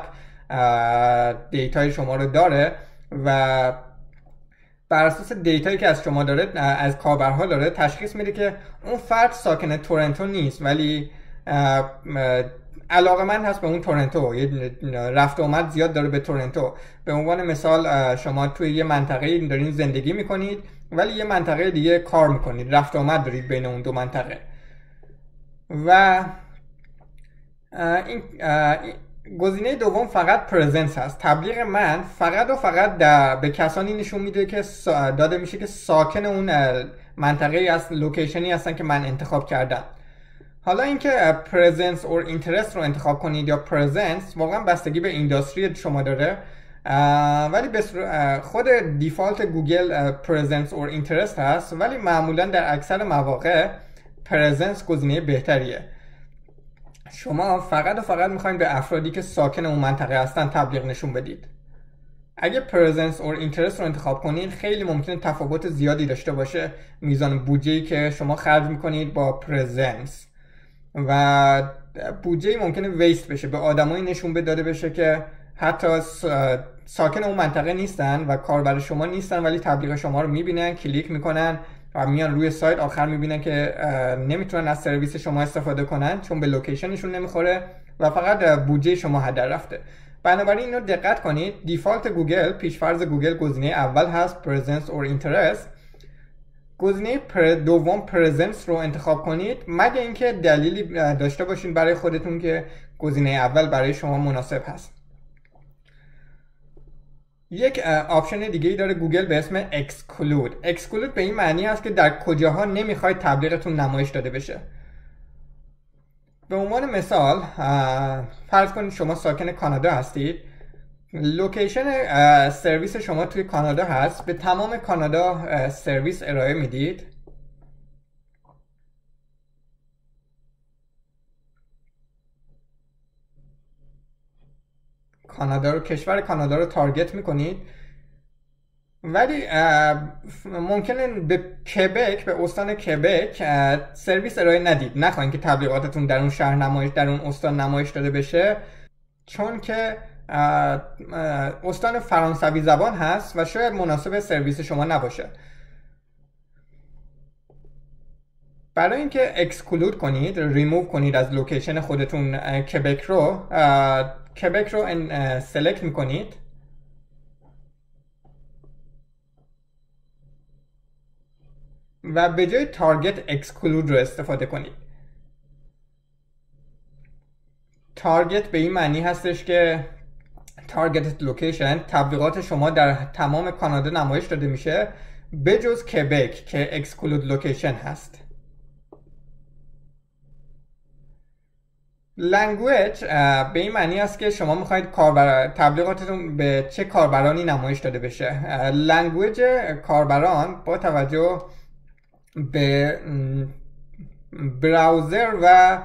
دیتای شما رو داره و بر اساس دیتایی که از شما داره، از کاربرها داره، تشخیص میده که اون فرد ساکن تورنتو نیست ولی علاقه‌مند هست به اون تورنتو، یه رفت و آمد زیاد داره به تورنتو. به عنوان مثال شما توی یه منطقه دارین زندگی میکنید ولی یه منطقه دیگه کار میکنید، رفت و آمد دارید بین اون دو منطقه. و این گزینه دوم فقط پرزنس هست. تبلیغ من فقط و فقط به کسانی نشون میده که داده میشه که ساکن اون منطقه از لوکیشنی هستن که من انتخاب کردم. حالا اینکه presence or interest رو انتخاب کنید یا presence واقعا بستگی به اینداستری شما داره، ولی خود دیفالت گوگل presence or interest هست، ولی معمولا در اکثر مواقع presence گزینه بهتریه. شما فقط و فقط میخواین به افرادی که ساکن اون منطقه هستن تبلیغ نشون بدید. اگه presence or interest رو انتخاب کنید، خیلی ممکنه تفاوت زیادی داشته باشه میزان بودجه‌ای که شما خرج میکنید با presence، و بودجه ممکنه ویست بشه، به آدمایی نشون داده بشه که حتی ساکن اون منطقه نیستن و کاربر شما نیستن، ولی تبلیغ شما رو میبینن، کلیک میکنن و میان روی سایت، آخر میبینن که نمیتونن از سرویس شما استفاده کنن چون به لوکیشنشون نمیخوره و فقط بودجه شما هدر رفته. بنابراین اینو دقت کنید. دیفالت گوگل، پیشفرض گوگل گزینه اول هست presence or interest. گزینه دوم پرزنس رو انتخاب کنید، مگه اینکه دلیلی داشته باشین برای خودتون که گزینه اول برای شما مناسب هست. یک آپشن دیگه ای داره گوگل به اسم exclude به این معنی هست که در کجاها نمیخواید تبلیغتون نمایش داده بشه. به عنوان مثال فرض کنید شما ساکن کانادا هستید، لوکیشن سرویس شما توی کانادا هست، به تمام کانادا سرویس ارائه میدید. کشور کانادا رو تارگت میکنید ولی ممکنه به کبک، به استان کبک سرویس ارائه ندید، نخواین که تبلیغاتتون در اون شهر نمایش، در اون استان نمایش داده بشه، چون که استان فرانسوی زبان هست و شاید مناسب سرویس شما نباشه. برای اینکه اکسکلود کنید، ریموو کنید از لوکیشن خودتون کبک رو سلکت میکنید و به جای تارگت اکسکلود رو استفاده کنید. تارگت به این معنی هستش که تارگت لوکیشن، تبلیغات شما در تمام کانادا نمایش داده میشه به جز کبک که اکسکلود لوکیشن هست. لنگویج به این معنی است که شما میخواید تبلیغاتتون به چه کاربرانی نمایش داده بشه. لنگویج کاربران با توجه به براوزر و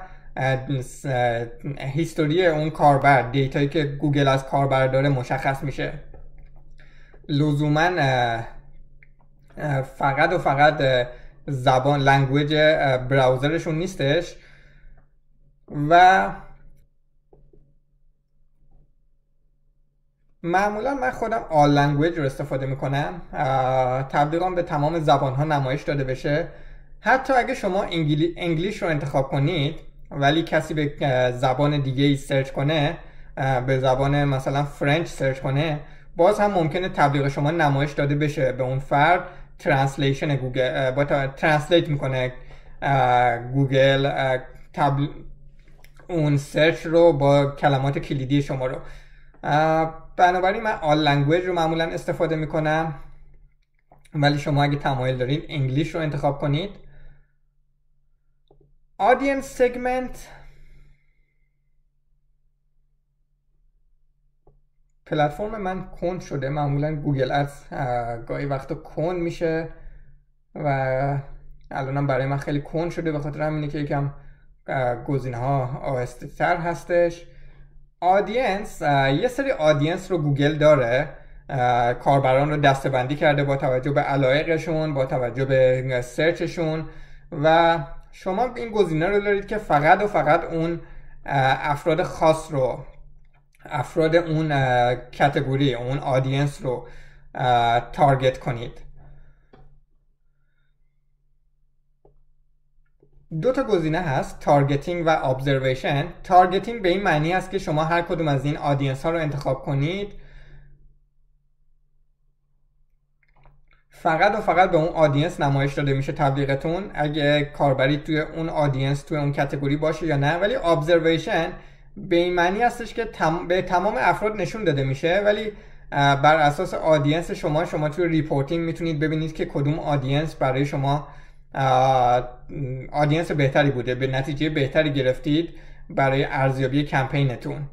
هیستوری اون کاربر، دیتایی که گوگل از کاربر داره مشخص میشه. لزوما فقط زبان لنگویج براوزرشون نیستش و معمولا من خودم آل لنگویج رو استفاده میکنم. تبلیغام به تمام زبان ها نمایش داده بشه. حتی اگه شما انگلیش رو انتخاب کنید ولی کسی به زبان دیگه ای سرچ کنه، به زبان مثلا فرنچ سرچ کنه، باز هم ممکنه تبلیغ شما نمایش داده بشه به اون فرد. ترنسلیشن گوگل با ترنسلیت میکنه گوگل اون سرچ رو با کلمات کلیدی شما رو. بنابراین من آل لنگویج رو معمولا استفاده میکنم، ولی شما اگه تمایل دارین انگلیش رو انتخاب کنید. آدینس سگمنت، پلتفرم من کند شده، معمولا گوگل ادز گاهی وقتا کند میشه و الانم برای من خیلی کند شده، به خاطر همینه که یکم گزینه ها آهسته تر هستش. آدینس، یه سری آدینس رو گوگل داره، کاربران رو دسته‌بندی کرده با توجه به علایقشون، با توجه به سرچشون و شما این گزینه رو دارید که فقط اون افراد خاص رو، افراد اون کاتگوری، اون آدینس رو تارگت کنید. دو تا گزینه هست، تارگتینگ و ابزرویشن. تارگتینگ به این معنی است که شما هر کدوم از این آدینس ها رو انتخاب کنید، فقط به اون آدینس نمایش داده میشه تبلیغتون، اگه کاربری توی اون آدینس، توی اون کاتگوری باشه یا نه. ولی ابزرویشن به این معنی هستش که به تمام افراد نشون داده میشه، ولی بر اساس آدینس شما توی ریپورتینگ میتونید ببینید که کدوم آدینس برای شما آدینس بهتری بوده، به نتیجه بهتری گرفتید برای ارزیابی کمپینتون.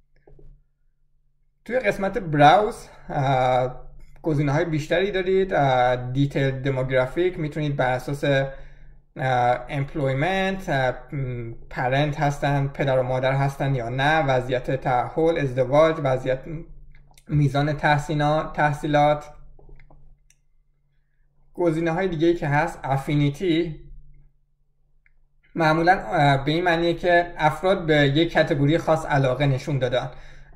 توی قسمت براوز گزینه های بیشتری دارید. دیتیل دموگرافیک، میتونید بر اساس امپلویمنت، پرنت هستن، پدر و مادر هستن یا نه، وضعیت تأهل، ازدواج، وضعیت میزان تحصیلات. گزینه های دیگه‌ای که هست افینیتی، معمولا به این معنیه که افراد به یک کاتگوری خاص علاقه نشون دادن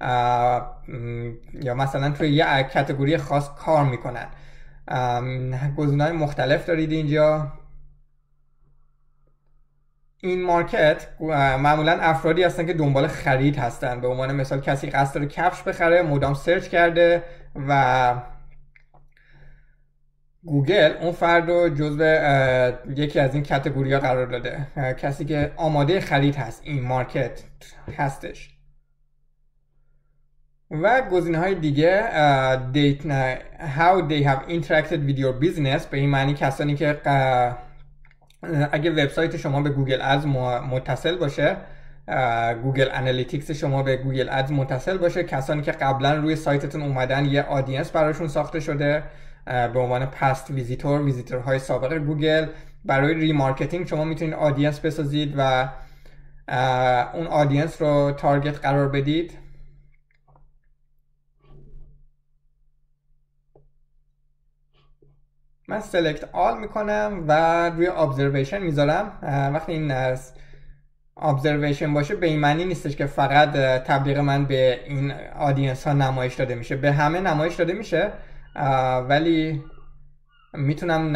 یا مثلا توی یک کاتگوری خاص کار میکنن. گزینه‌های مختلف دارید اینجا. این مارکت معمولا افرادی هستن که دنبال خرید هستن. به عنوان مثال کسی قصد داره کفش بخره، مدام سرچ کرده و گوگل اون فرد رو جزو یکی از این کاتگوری ها قرار داده، کسی که آماده خرید هست، این مارکت هستش. و گزینه های دیگه how they have interacted with your business، به این معنی کسانی که اگه وبسایت شما به گوگل ادز متصل باشه، گوگل انالیتیکس شما به گوگل ادز متصل باشه، کسانی که قبلا روی سایتتون اومدن، یه آدینس براشون ساخته شده به عنوان پست ویزیتورهای سابق گوگل. برای ریمارکتینگ شما میتونید آدینس بسازید و اون آدینس رو تارگت قرار بدید. من سلکت آل میکنم و روی ابزرویشن میذارم. وقتی این ابزرویشن باشه به این معنی نیستش که فقط تبلیغ من به این آدینس ها نمایش داده میشه، به همه نمایش داده میشه، ولی میتونم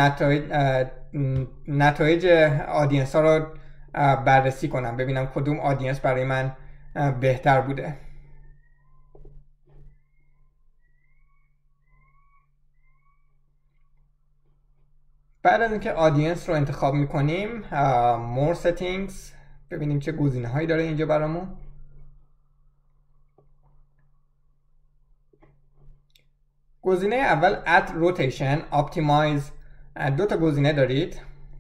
نتایج آدینس ها رو بررسی کنم، ببینم کدوم آدینس برای من بهتر بوده. بعد از اینکه آدینس رو انتخاب میکنیم، more settings، ببینیم چه گزینه هایی داره اینجا برامون. گزینه اول add rotation optimize، دو تا گزینه دارید.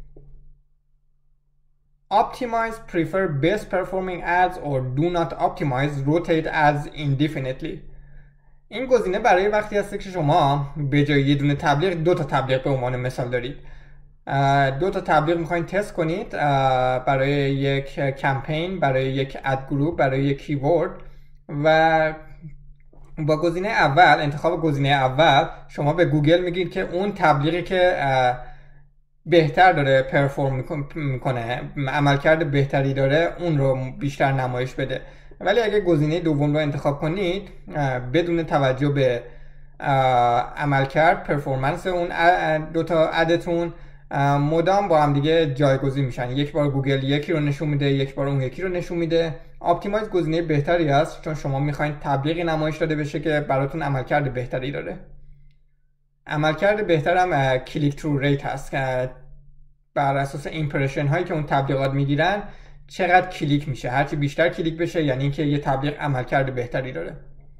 optimize prefer best performing ads or do not optimize rotate ads indefinitely. این گزینه برای وقتی هست که شما به جای یه دونه تبلیغ دو تا تبلیغ به عنوان مثال دارید، دو تا تبلیغ میخواین تست کنید برای یک کمپین، برای یک اد گروپ، برای یک کیورد، و با گزینه اول، انتخاب گزینه اول، شما به گوگل میگید که اون تبلیغی که بهتر داره پرفورم میکنه، عملکرد بهتری داره، اون رو بیشتر نمایش بده. ولی اگه گزینه دوم رو انتخاب کنید بدون توجه به عملکرد، پرفورمنس اون دوتا ادتون مدام با هم دیگه جایگزین میشن. یک بار گوگل یکی رو نشون میده، یک بار اون یکی رو نشون میده. اپتیمایز گزینه بهتری است چون شما میخواین تبلیغی نمایش داده بشه که براتون عملکرد بهتری داره. عملکرد بهتر هم کلیک ترو ریت هست که بر اساس ایمپرشن هایی که اون تبلیغات میگیرن چقدر کلیک میشه. هرچی بیشتر کلیک بشه یعنی اینکه یه تبلیغ عملکرد بهتری داره.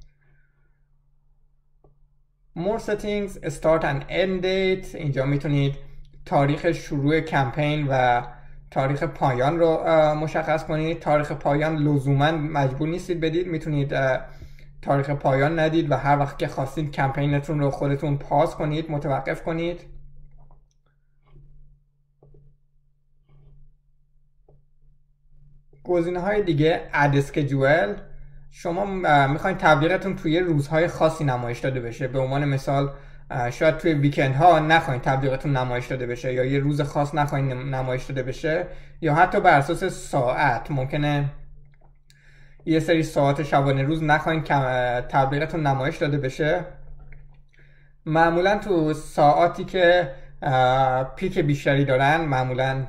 more settings start and end date، اینجا میتونید تاریخ شروع کمپین و تاریخ پایان رو مشخص کنید. تاریخ پایان لزوما مجبور نیستید بدید، میتونید تاریخ پایان ندید و هر وقت که خواستید کمپینتون رو خودتون پاس کنید، متوقف کنید. گزینه های دیگه اد اسکیجول، شما میخواین تبلیغتون توی روزهای خاصی نمایش داده بشه. به عنوان مثال شاید توی ویکند ها نخواین تبلیغتون نمایش داده بشه، یا یه روز خاص نخواین نمایش داده بشه، یا حتی بر اساس ساعت ممکنه یه سری ساعت شبانه روز نخواین تبلیغتون نمایش داده بشه. معمولا تو ساعاتی که پیک بیشتری دارن، معمولا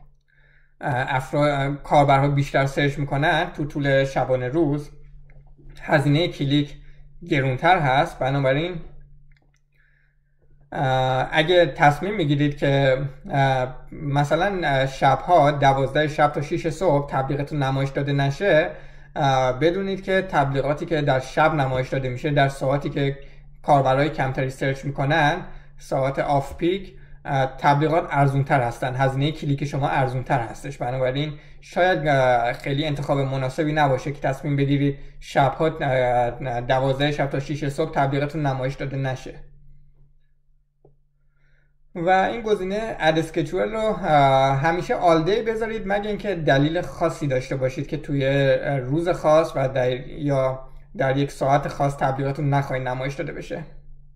کاربرها بیشتر سرچ میکنن، تو طول شبانه روز هزینه کلیک گرونتر هست. بنابراین اگه تصمیم میگیرید که مثلا شبها 12 شب تا 6 صبح تبلیغتون نمایش داده نشه، بدونید که تبلیغاتی که در شب نمایش داده میشه، در ساعتی که کاربرای کمتری سرچ میکنن، ساعت آف پیک، تبلیغات ارزونتر هستن، هزینه کلیک شما ارزونتر هستش. بنابراین شاید خیلی انتخاب مناسبی نباشه که تصمیم بگیرید شبها 12 شب تا 6 صبح تبلیغتون نمایش داده نشه. و این گزینه اد اسکیجول رو همیشه آل دی بذارید، مگه اینکه دلیل خاصی داشته باشید که توی روز خاص و یا در یک ساعت خاص تبلیغاتون نخواهید نمایش داده بشه.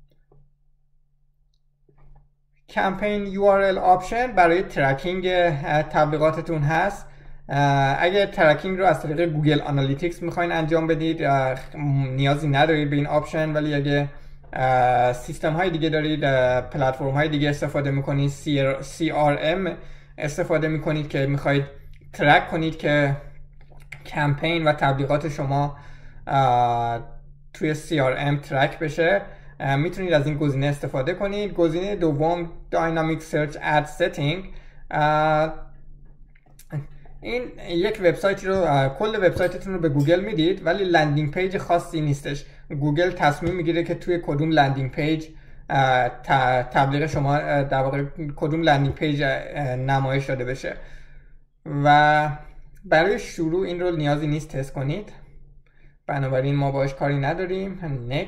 کمپین URL آپشن برای ترکینگ تبلیغاتتون هست. اگه ترکینگ رو از طریق گوگل آنالیتیکس میخواین انجام بدید نیازی ندارید به این آپشن، ولی اگه سیستم های دیگه دارید، پلتفرم های دیگه استفاده میکنید، CRM استفاده میکنید که میخواید ترک کنید که کمپین و تبلیغات شما توی CRM ترک بشه، میتونید از این گزینه استفاده کنید. گزینه دوم Dynamic Search Ad Setting، این یک وبسایتی رو، کل وبسایتتون رو به گوگل میدید ولی لندینگ پیج خاصی نیستش. گوگل تصمیم میگیره که توی کدوم لندینگ پیج تبلیغ شما، در واقع کدوم لندینگ پیج نمایش داده بشه، و برای شروع این رو نیازی نیست تست کنید، بنابراین ما باش کاری نداریم.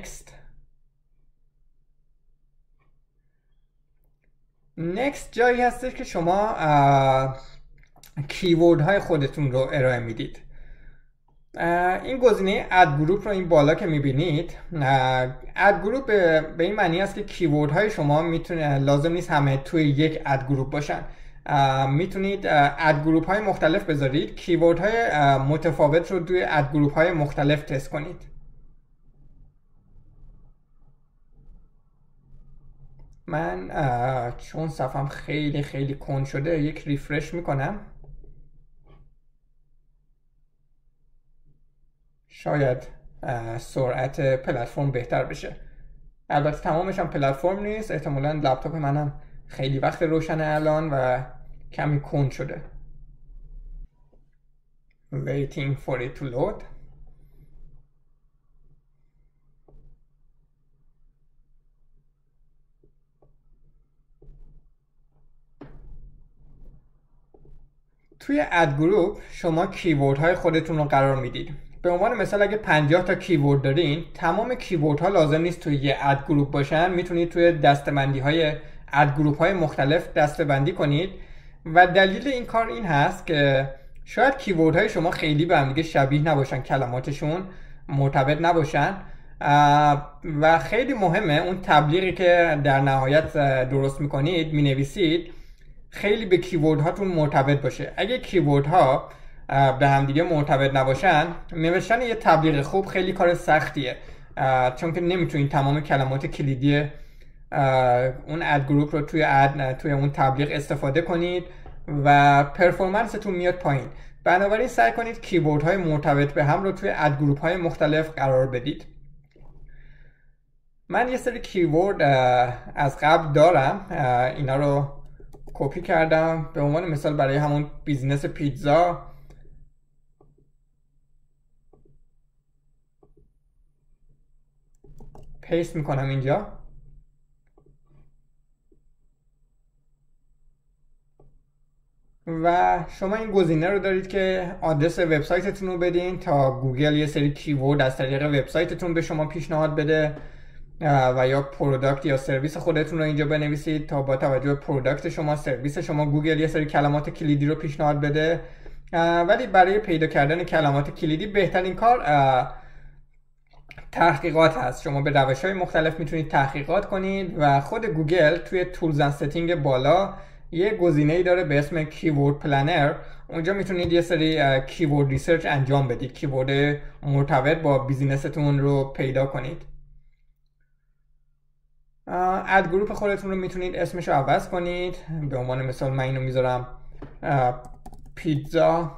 next جایی هستش که شما کیورد های خودتون رو ارائه میدید. این گزینه اد گروپ رو این بالا که میبینید، اد گروپ به این معنی است که کیورد های شما میتونه لازم نیست همه توی یک اد گروپ باشن. میتونید اد گروپ های مختلف بذارید، کیورد های متفاوت رو توی اد گروپ های مختلف تست کنید. من چون صفم خیلی خیلی کند شده یک ریفرش میکنم، شاید سرعت پلتفرم بهتر بشه. البته تمامش هم پلتفرم نیست، احتمالاً لپتاپ منم خیلی وقت روشنه الان و کمی کند شده. Waiting for it to load. توی اد گروپ شما کیورد های خودتون رو قرار میدید. به عنوان مثال اگه 50 تا کیورد دارین، تمام کیورد ها لازم نیست توی یه اد گروپ باشن، میتونید توی دسته‌بندی های اد گروپ های مختلف دسته‌بندی کنید و دلیل این کار این هست که شاید کیورد های شما خیلی به هم دیگه شبیه نباشن، کلماتشون مرتبط نباشن و خیلی مهمه اون تبلیغی که در نهایت درست میکنید مینویسید خیلی به کیورد هاتون مرتبط باشه. اگه کیورد ها به هم دیگه مرتبط نباشن، نوشتن یه تبلیغ خوب خیلی کار سختیه، چون که نمیتونید تمام کلمات کلیدی اون اد گروپ رو توی اون تبلیغ استفاده کنید و پرفورمنستون میاد پایین. بنابراین سعی کنید کیورد های مرتبط به هم رو توی اد گروپ های مختلف قرار بدید. من یه سری کیورد از قبل دارم، اینا رو کپی کردم. به عنوان مثال برای همون بیزنس پیتزا پیست میکنم اینجا و شما این گزینه رو دارید که آدرس وبسایتتون رو بدین تا گوگل یه سری کیورد از طریق وبسایتتون به شما پیشنهاد بده و یا پروداکت یا سرویس خودتون رو اینجا بنویسید تا با توجه به پروداکت شما، سرویس شما، گوگل یه سری کلمات کلیدی رو پیشنهاد بده. ولی برای پیدا کردن کلمات کلیدی بهترین کار تحقیقات هست. شما به روش‌های مختلف میتونید تحقیقات کنید و خود گوگل توی تولز اند ستینگ بالا یه گزینه‌ای داره به اسم کیورد پلنر. اونجا میتونید یه سری کیورد ریسرچ انجام بدید، کیورد مرتبط با بیزینستون رو پیدا کنید. اد گروپ خودتون رو میتونید اسمش رو عوض کنید. به عنوان مثال من اینو میذارم پیتزا.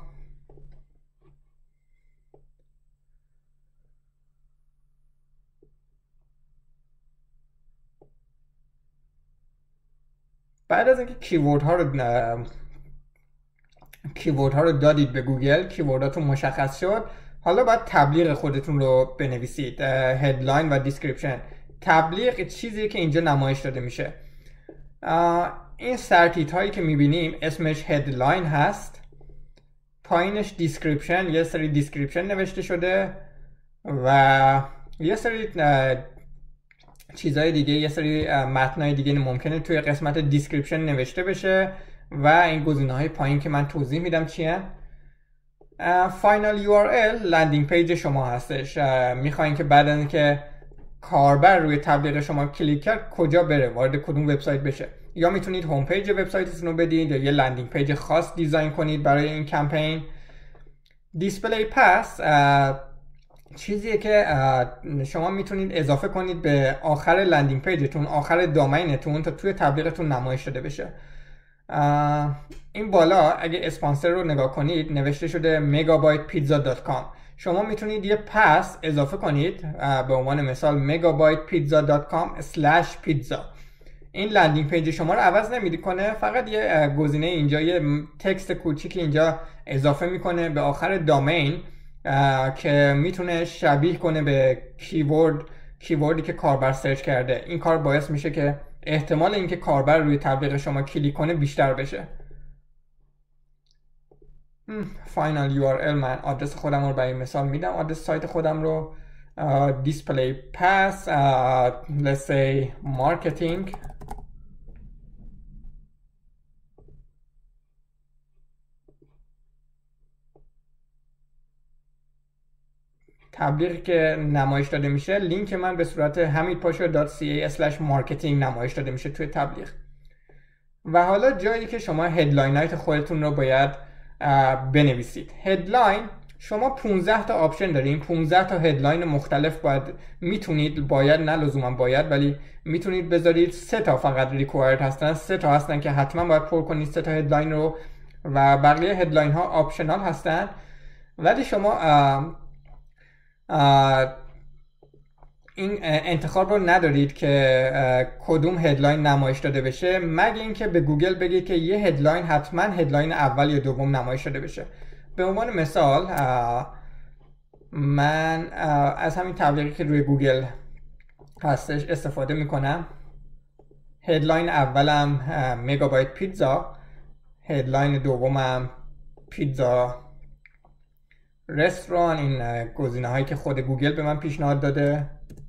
بعد از اینکه کیورد ها رو دادید به گوگل، کیورداتون مشخص شد، حالا باید تبلیغ خودتون رو بنویسید. هدلاین و دیسکریپشن. تبلیغ چیزیه که اینجا نمایش داده میشه. این سرتیت هایی که میبینیم اسمش هدلاین هست، پایینش دیسکریپشن، یه سری دیسکریپشن نوشته شده و یه سری چیزهای دیگه، یه سری متنای دیگه ممکنه توی قسمت دیسکریپشن نوشته بشه و این گزینه های پایین که من توضیح میدم چیه. فاینال URL لندینگ پیج شما هستش. میخواین که بعد از اینکه کاربر روی تبلیغ شما کلیک کرد کجا بره، وارد کدوم وبسایت بشه. یا میتونید هوم پیج وبسایتتون رو بدید یا یه لندینگ پیج خاص دیزاین کنید برای این کمپین. دیسپلی پس چیزیه که شما میتونید اضافه کنید به آخر لندینگ پیجتون، آخر دامینتون، تا توی تبلیغتون نمایش داده بشه. این بالا اگه اسپانسر رو نگاه کنید نوشته شده megabytepizza.com. شما میتونید یه پس اضافه کنید به عنوان مثال megabytepizza.com/pizza. این لندینگ پیج شما رو عوض نمیکنه، فقط یه گزینه اینجا، یه تکست کوچیک اینجا اضافه میکنه به آخر دامین که میتونه شبیه کنه به کیوردی که کاربر سرچ کرده. این کار باعث میشه که احتمال اینکه کاربر روی تبلیغ شما کلیک کنه بیشتر بشه. فاینال URL من آدرس خودم رو برای مثال میدم، آدرس سایت خودم رو display pass let's say marketing تبلیغی که نمایش داده میشه لینک من به صورت hamidpasha.ca/marketing نمایش داده میشه توی تبلیغ. و حالا جایی که شما هدلاینات خودتون رو باید بنویسید. هدلاین شما 15 تا آپشن دارین، 15 تا هدلاین مختلف باید نه لزوما باید، ولی میتونید بذارید 3 تا فقط ریکوایرد هستن، 3 تا هستن که حتما باید پر کنید 3 تا هدلاین رو، و بقیه هدلاین ها آپشنال هستن. ولی شما این انتخاب رو ندارید که کدوم هدلاین نمایش داده بشه، مگه اینکه به گوگل بگید که یه هدلاین حتما هدلاین اول یا دوم نمایش داده بشه. به عنوان مثال من از همین تبلیغی که روی گوگل هستش استفاده میکنم. هدلاین اولم مگابایت پیتزا، هدلاین دومم پیتزا رستوران. این گزینه هایی که خود گوگل به من پیشنهاد داده.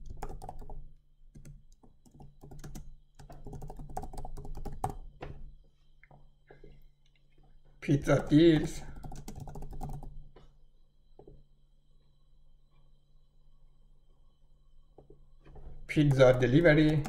پیتزا دیلز، پیتزا دلیوری.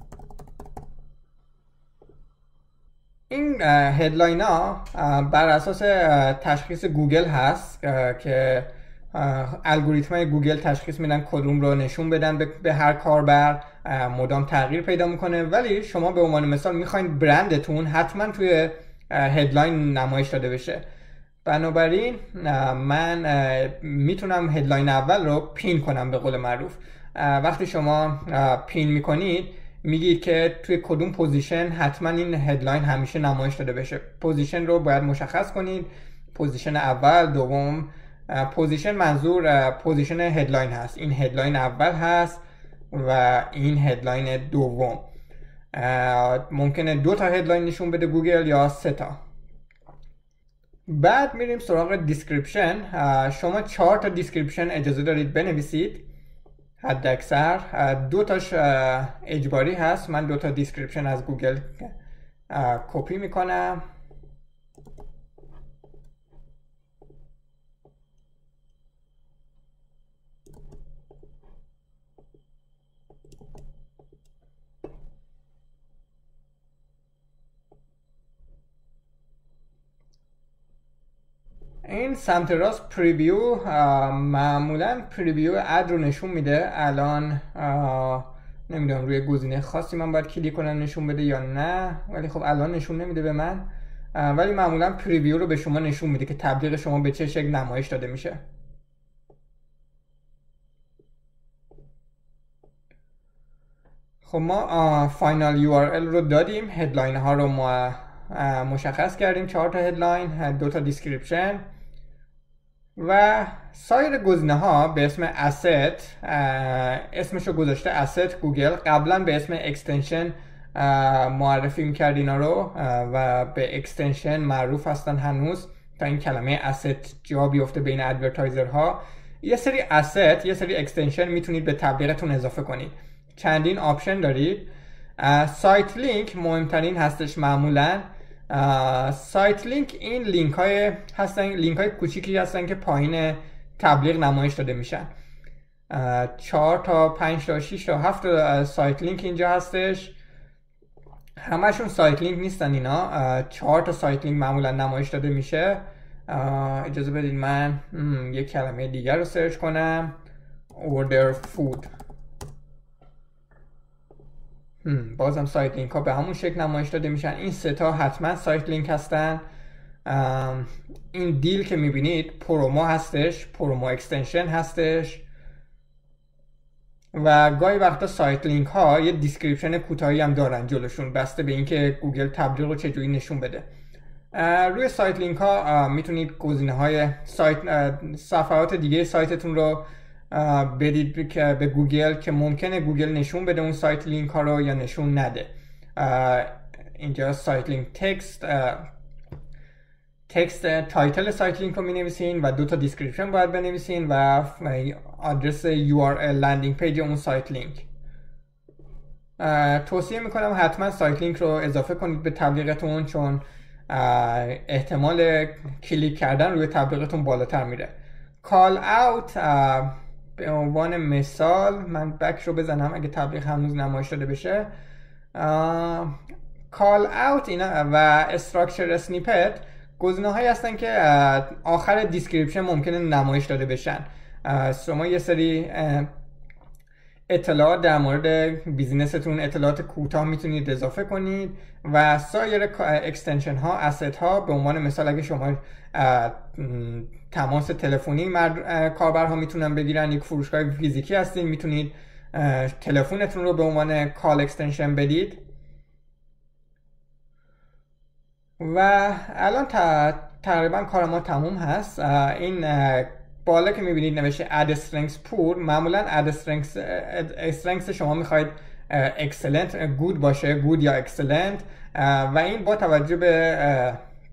این هدلاین ها بر اساس تشخیص گوگل هست که الگوریتم های گوگل تشخیص میدن کدوم رو نشون بدن به هر کاربر، مدام تغییر پیدا میکنه. ولی شما به عنوان مثال میخواین برندتون حتما توی هدلاین نمایش داده بشه، بنابراین من میتونم هدلاین اول رو پین کنم به قول معروف. وقتی شما پین میکنید میگید که توی کدوم پوزیشن حتما این هدلاین همیشه نمایش داده بشه. پوزیشن رو باید مشخص کنید، پوزیشن اول، دوم. پوزیشن منظور پوزیشن هدلاین هست، این هدلاین اول هست و این هدلاین دوم. ممکنه 2 تا هدلاین نشون بده گوگل یا 3 تا. بعد میریم سراغ دیسکریپشن. شما 4 تا دیسکریپشن اجازه دارید بنویسید حد اکثر. 2 تاش اجباری هست. من 2 تا دیسکریپشن از گوگل کپی میکنم. این سمت راست پریویو معمولا پریویو اد رو نشون میده. الان نمیدونم روی گزینه خاصی من باید کلیک کنم نشون بده یا نه، ولی خب الان نشون نمیده به من. ولی معمولا پریویو رو به شما نشون میده که تبلیغ شما به چه شکل نمایش داده میشه. خب ما فاینال URL رو دادیم، هدلاین ها رو ما مشخص کردیم، 4 تا هدلاین، 2 تا دیسکریپشن و سایر گزینه ها به اسم asset. اسمشو گذاشته asset گوگل. قبلا به اسم اکستنشن معرفی میکرد اینا رو و به اکستنشن معروف هستن هنوز تا این کلمه asset جا بیفته بین ادورتایزرها. یه سری asset، یه سری اکستنشن میتونید به تبلیغتون اضافه کنید. چندین آپشن دارید. سایت لینک مهمترین هستش معمولا. سایت لینک این لینک های هستن، لینک های کوچیکی هستن که پایین تبلیغ نمایش داده میشن. 4 تا 5 تا 6 تا 7 تا سایت لینک اینجا هستش. همشون سایت لینک نیستن اینا. 4 تا سایت لینک معمولا نمایش داده میشه. اجازه بدید من یک کلمه دیگر رو سرچ کنم. order food. بازم سایت لینک ها به همون شکل نمایش داده میشن. این 3 تا حتما سایت لینک هستن. این دیل که میبینید پرومو هستش، پرومو اکستنشن هستش و گاهی وقتا سایت لینک ها یه دیسکریپشن کوتاهی هم دارن جلوشون، بسته به اینکه گوگل تبلیغ رو چجوری نشون بده. روی سایت لینک ها میتونید گزینه های صفحات دیگه سایتتون رو بدید که به گوگل که ممکنه گوگل نشون بده اون سایت لینک ها رو یا نشون نده. اینجا سایت لینک تکست تایتل سایت لینک رو می نویسین و 2 تا دیسکریپشن باید بنویسین و آدرس URL لندینگ پیج اون سایت لینک. توصیه میکنم حتما سایت لینک رو اضافه کنید به تبلیغتون، چون احتمال کلیک کردن روی تبلیغتون بالاتر میره. کال اوت به عنوان مثال من بک رو بزنم اگه تبلیغ هنوز نمایش داده بشه. کال اوت اینا و استراکچر اسنیپت گزینه هایی هستن که آخر دیسکریپشن ممکنه نمایش داده بشن. شما یه سری اطلاعات در مورد بیزینستون، اطلاعات کوتاه میتونید اضافه کنید و سایر اکستنشن ها، اسست ها. به عنوان مثال اگه شما تماس تلفنی کاربرها میتونن بگیرن، یک فروشگاه فیزیکی هستین، میتونید تلفنتون رو به عنوان کال اکستنشن بدید. و الان تقریبا کار ما تموم هست. این بالا که میبینید نوشته add strengths poor، معمولا add strengths شما میخواید excellent، good باشه، good یا excellent، و این با توجه به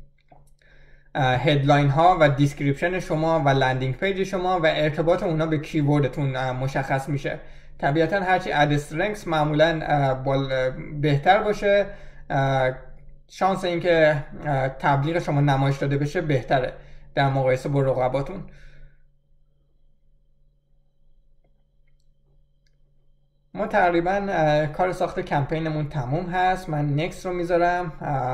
هدلاین ها و دیسکریپشن شما و لندینگ پیج شما و ارتباط اونا به کیوردتون مشخص میشه. طبیعتا هرچی add strengths معمولا بهتر باشه، شانس اینکه تبلیغ شما نمایش داده بشه بهتره در مقایسه با رقباتون. ما تقریبا کار ساخت کمپینمون تموم هست. من نکست رو میذارم.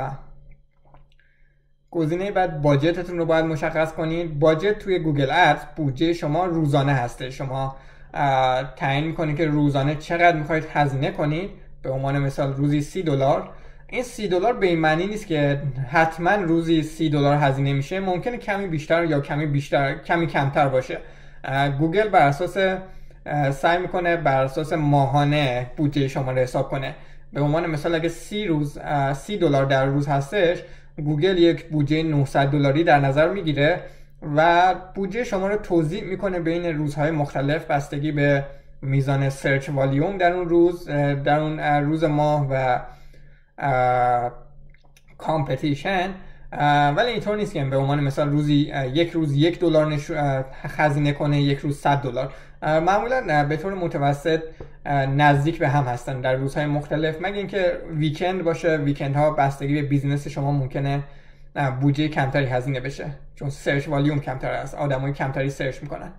گزینه بعد باجتتون رو باید مشخص کنید. باجت توی گوگل ادز بودجه شما روزانه هسته. شما تعیین میکنید که روزانه چقدر میخواید هزینه کنید. به عنوان مثال روزی $30. این $30 به این معنی نیست که حتما روزی $30 هزینه میشه. ممکنه کمی بیشتر یا کمی کمتر باشه. گوگل بر اساس سعی میکنه بر اساس ماهانه بودجه شما رو حساب کنه. به عنوان مثال اگه $30 در روز هستش، گوگل یک بودجه $900 در نظر میگیره و بودجه شما رو توزیع میکنه بین روزهای مختلف بستگی به میزان سرچ والیوم در اون روز، در اون روز ماه و کامپتیشن. ولی اینطور نیست که به عنوان مثال یک روز $1 خزینه کنه، یک روز $100. معمولا به طور متوسط نزدیک به هم هستن در روزهای مختلف، مگه اینکه ویکند باشه. ویکند ها بستگی به بیزنس شما ممکنه بودجه کمتری هزینه بشه، چون سرچ والیوم کمتر است، آدمای کمتری سرچ میکنن.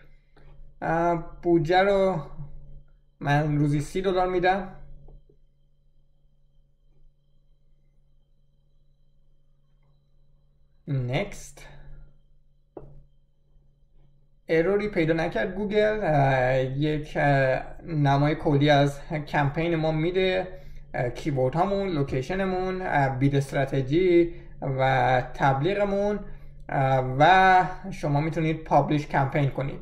بودجه رو من روزی $30 میدم. next. اروری پیدا نکرد گوگل. یک نمای کلی از کمپین ما میده، کیورد هامون، لوکیشنمون، بید استراتژی و تبلیغمون، و شما میتونید پابلیش کمپین کنید.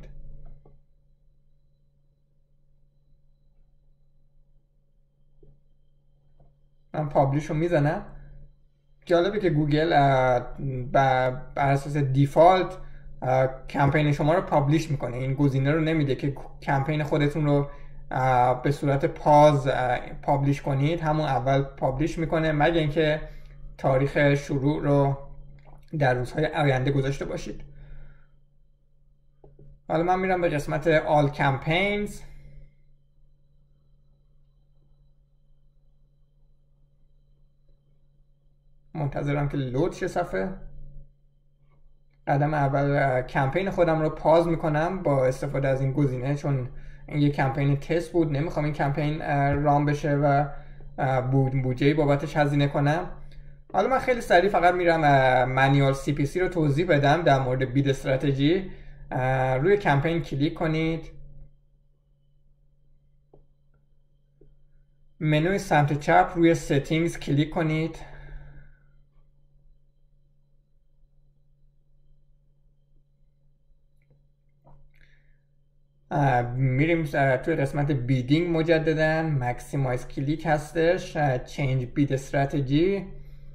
من پابلیش رو میزنم. جالبه که گوگل بر اساس دیفالت کمپین شما رو پابلیش میکنه. این گزینه رو نمیده که کمپین خودتون رو به صورت پاز پابلیش کنید، همون اول پابلیش میکنه، مگه اینکه تاریخ شروع رو در روزهای آینده گذاشته باشید. حالا من میرم به قسمت All Campaigns. منتظرم که لود شه صفحه. قدم اول کمپین خودم رو پاز میکنم با استفاده از این گزینه، چون این یه کمپین تست بود، نمیخوام این کمپین رام بشه و بودجه بابتش هزینه کنم. حالا من خیلی سریع فقط میرم مانیوال CPC رو توضیح بدم در مورد بید استراتژی. روی کمپین کلیک کنید، منوی سمت چپ روی Settings کلیک کنید، میریم توی قسمت بیدینگ مجددا، مکسیمایز کلیک هستش، چینج بید استراتژی،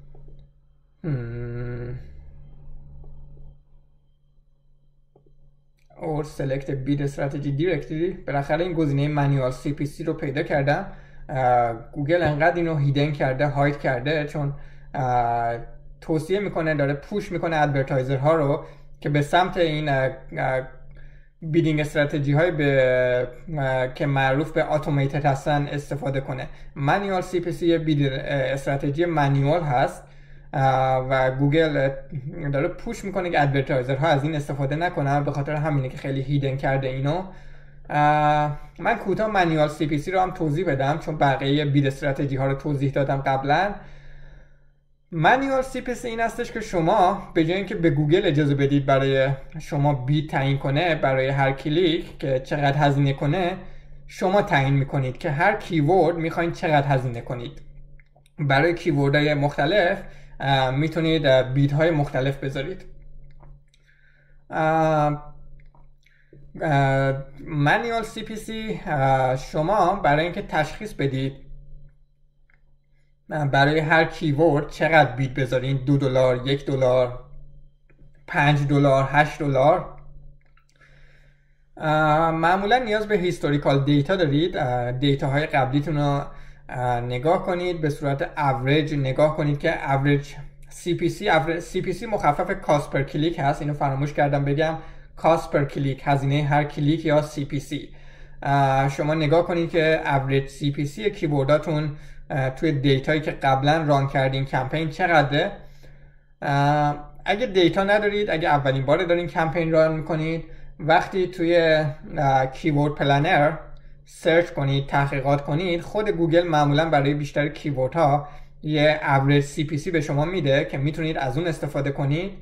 اور سلکت بید استراتژی دیرکتلی. بالاخره این گزینه مانیوال CPC رو پیدا کردم. گوگل انقدر اینو هیدن کرده، هاید کرده، چون توصیه میکنه، داره پوش میکنه ادورتایزر ها رو که به سمت این بیدینگ استراتژی های که معروف به اتومیتد هستن استفاده کنه. مانیوال CPC بید استراتژی مانیوال هست و گوگل داره پوش میکنه که ادورتایزر ها از این استفاده نکنن. به خاطر همینه که خیلی هیدن کرده اینو. من کوتاه مانیوال CPC رو هم توضیح بدم چون بقیه بید استراتژی ها رو توضیح دادم قبلا. مانیوال CPC این هستش که شما به جای اینکه به گوگل اجازه بدید برای شما بید تعیین کنه برای هر کلیک که چقدر هزینه کنه، شما تعیین میکنید که هر کیورد میخواین چقدر هزینه کنید. برای کیوردهای مختلف میتونید بیدهای مختلف بذارید. مانیوال CPC شما برای اینکه تشخیص بدید برای هر کیورد چقدر بید بذارین، $2، $1، $5، $8، معمولا نیاز به هیستوریکال دیتا دارید. دیتاهای قبلیتون رو نگاه کنید، به صورت اوریج نگاه کنید که اوریج CPC مخفف کاست پر کلیک هست. اینو فراموش کردم بگم، کاست پر کلیک، هزینه هر کلیک یا CPC. شما نگاه کنید که اوریج CPC کیورداتون توی دیتایی که قبلا ران کردین کمپین چقدره. اگه دیتا ندارید، اگه اولین بار دارین کمپین ران میکنید، وقتی توی کیورد پلنر سرچ کنید، تحقیقات کنید، خود گوگل معمولا برای بیشتر کیورد ها یه اوریج CPC به شما میده که میتونید از اون استفاده کنید.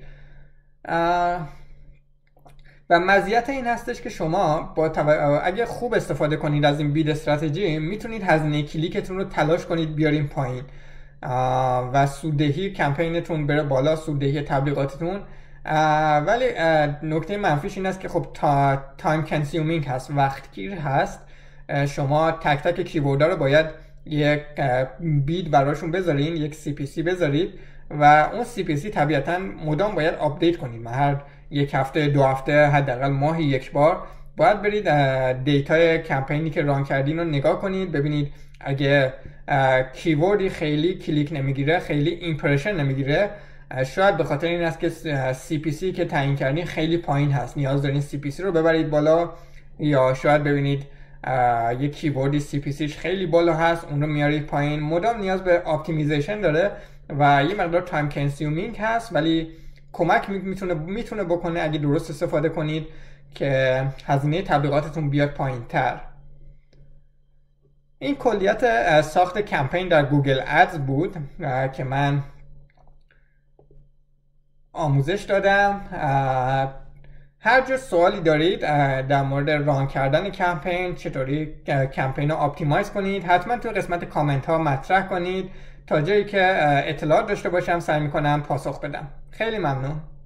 و مزیت این هستش که شما اگه خوب استفاده کنید از این بید استراتژی، میتونید هزینه کلیکتون رو تلاش کنید بیارین پایین و سوددهی کمپینتون بره بالا، سوددهی تبلیغاتتون. ولی نکته منفیش این است که خب تایم کنسیومینگ هست، وقتگیر هست. شما تک تک کیوردها رو باید یک بید براشون بذارین، یک CPC بذارید و اون CPC طبیعتا مدام باید آپدیت کنید. هر یک هفته، 2 هفته، حداقل ماهی یک بار باید برید دیتای کمپینی که ران کردین رو نگاه کنید، ببینید اگه کیوردی خیلی کلیک نمیگیره، خیلی ایمپرشن نمیگیره، شاید به خاطر این است که CPC که تعیین کردین خیلی پایین هست، نیاز دارین CPC رو ببرید بالا. یا شاید ببینید یک کیوردی CPCش خیلی بالا هست، اون رو میارید پایین. مدام نیاز به اپتیمیزیشن داره و یه مقدار تایم کنسیومینگ هست، ولی کمک میتونه بکنه اگه درست استفاده کنید که هزینه تبلیغاتتون بیاد پایین تر. این کلیت ساخت کمپین در گوگل ادز بود که من آموزش دادم. هر جور سوالی دارید در مورد ران کردن کمپین، چطوری کمپین رو آپتیمایز کنید، حتما تو قسمت کامنت ها مطرح کنید تا جایی که اطلاعات داشته باشم سعی میکنم پاسخ بدم. خیلی ممنون.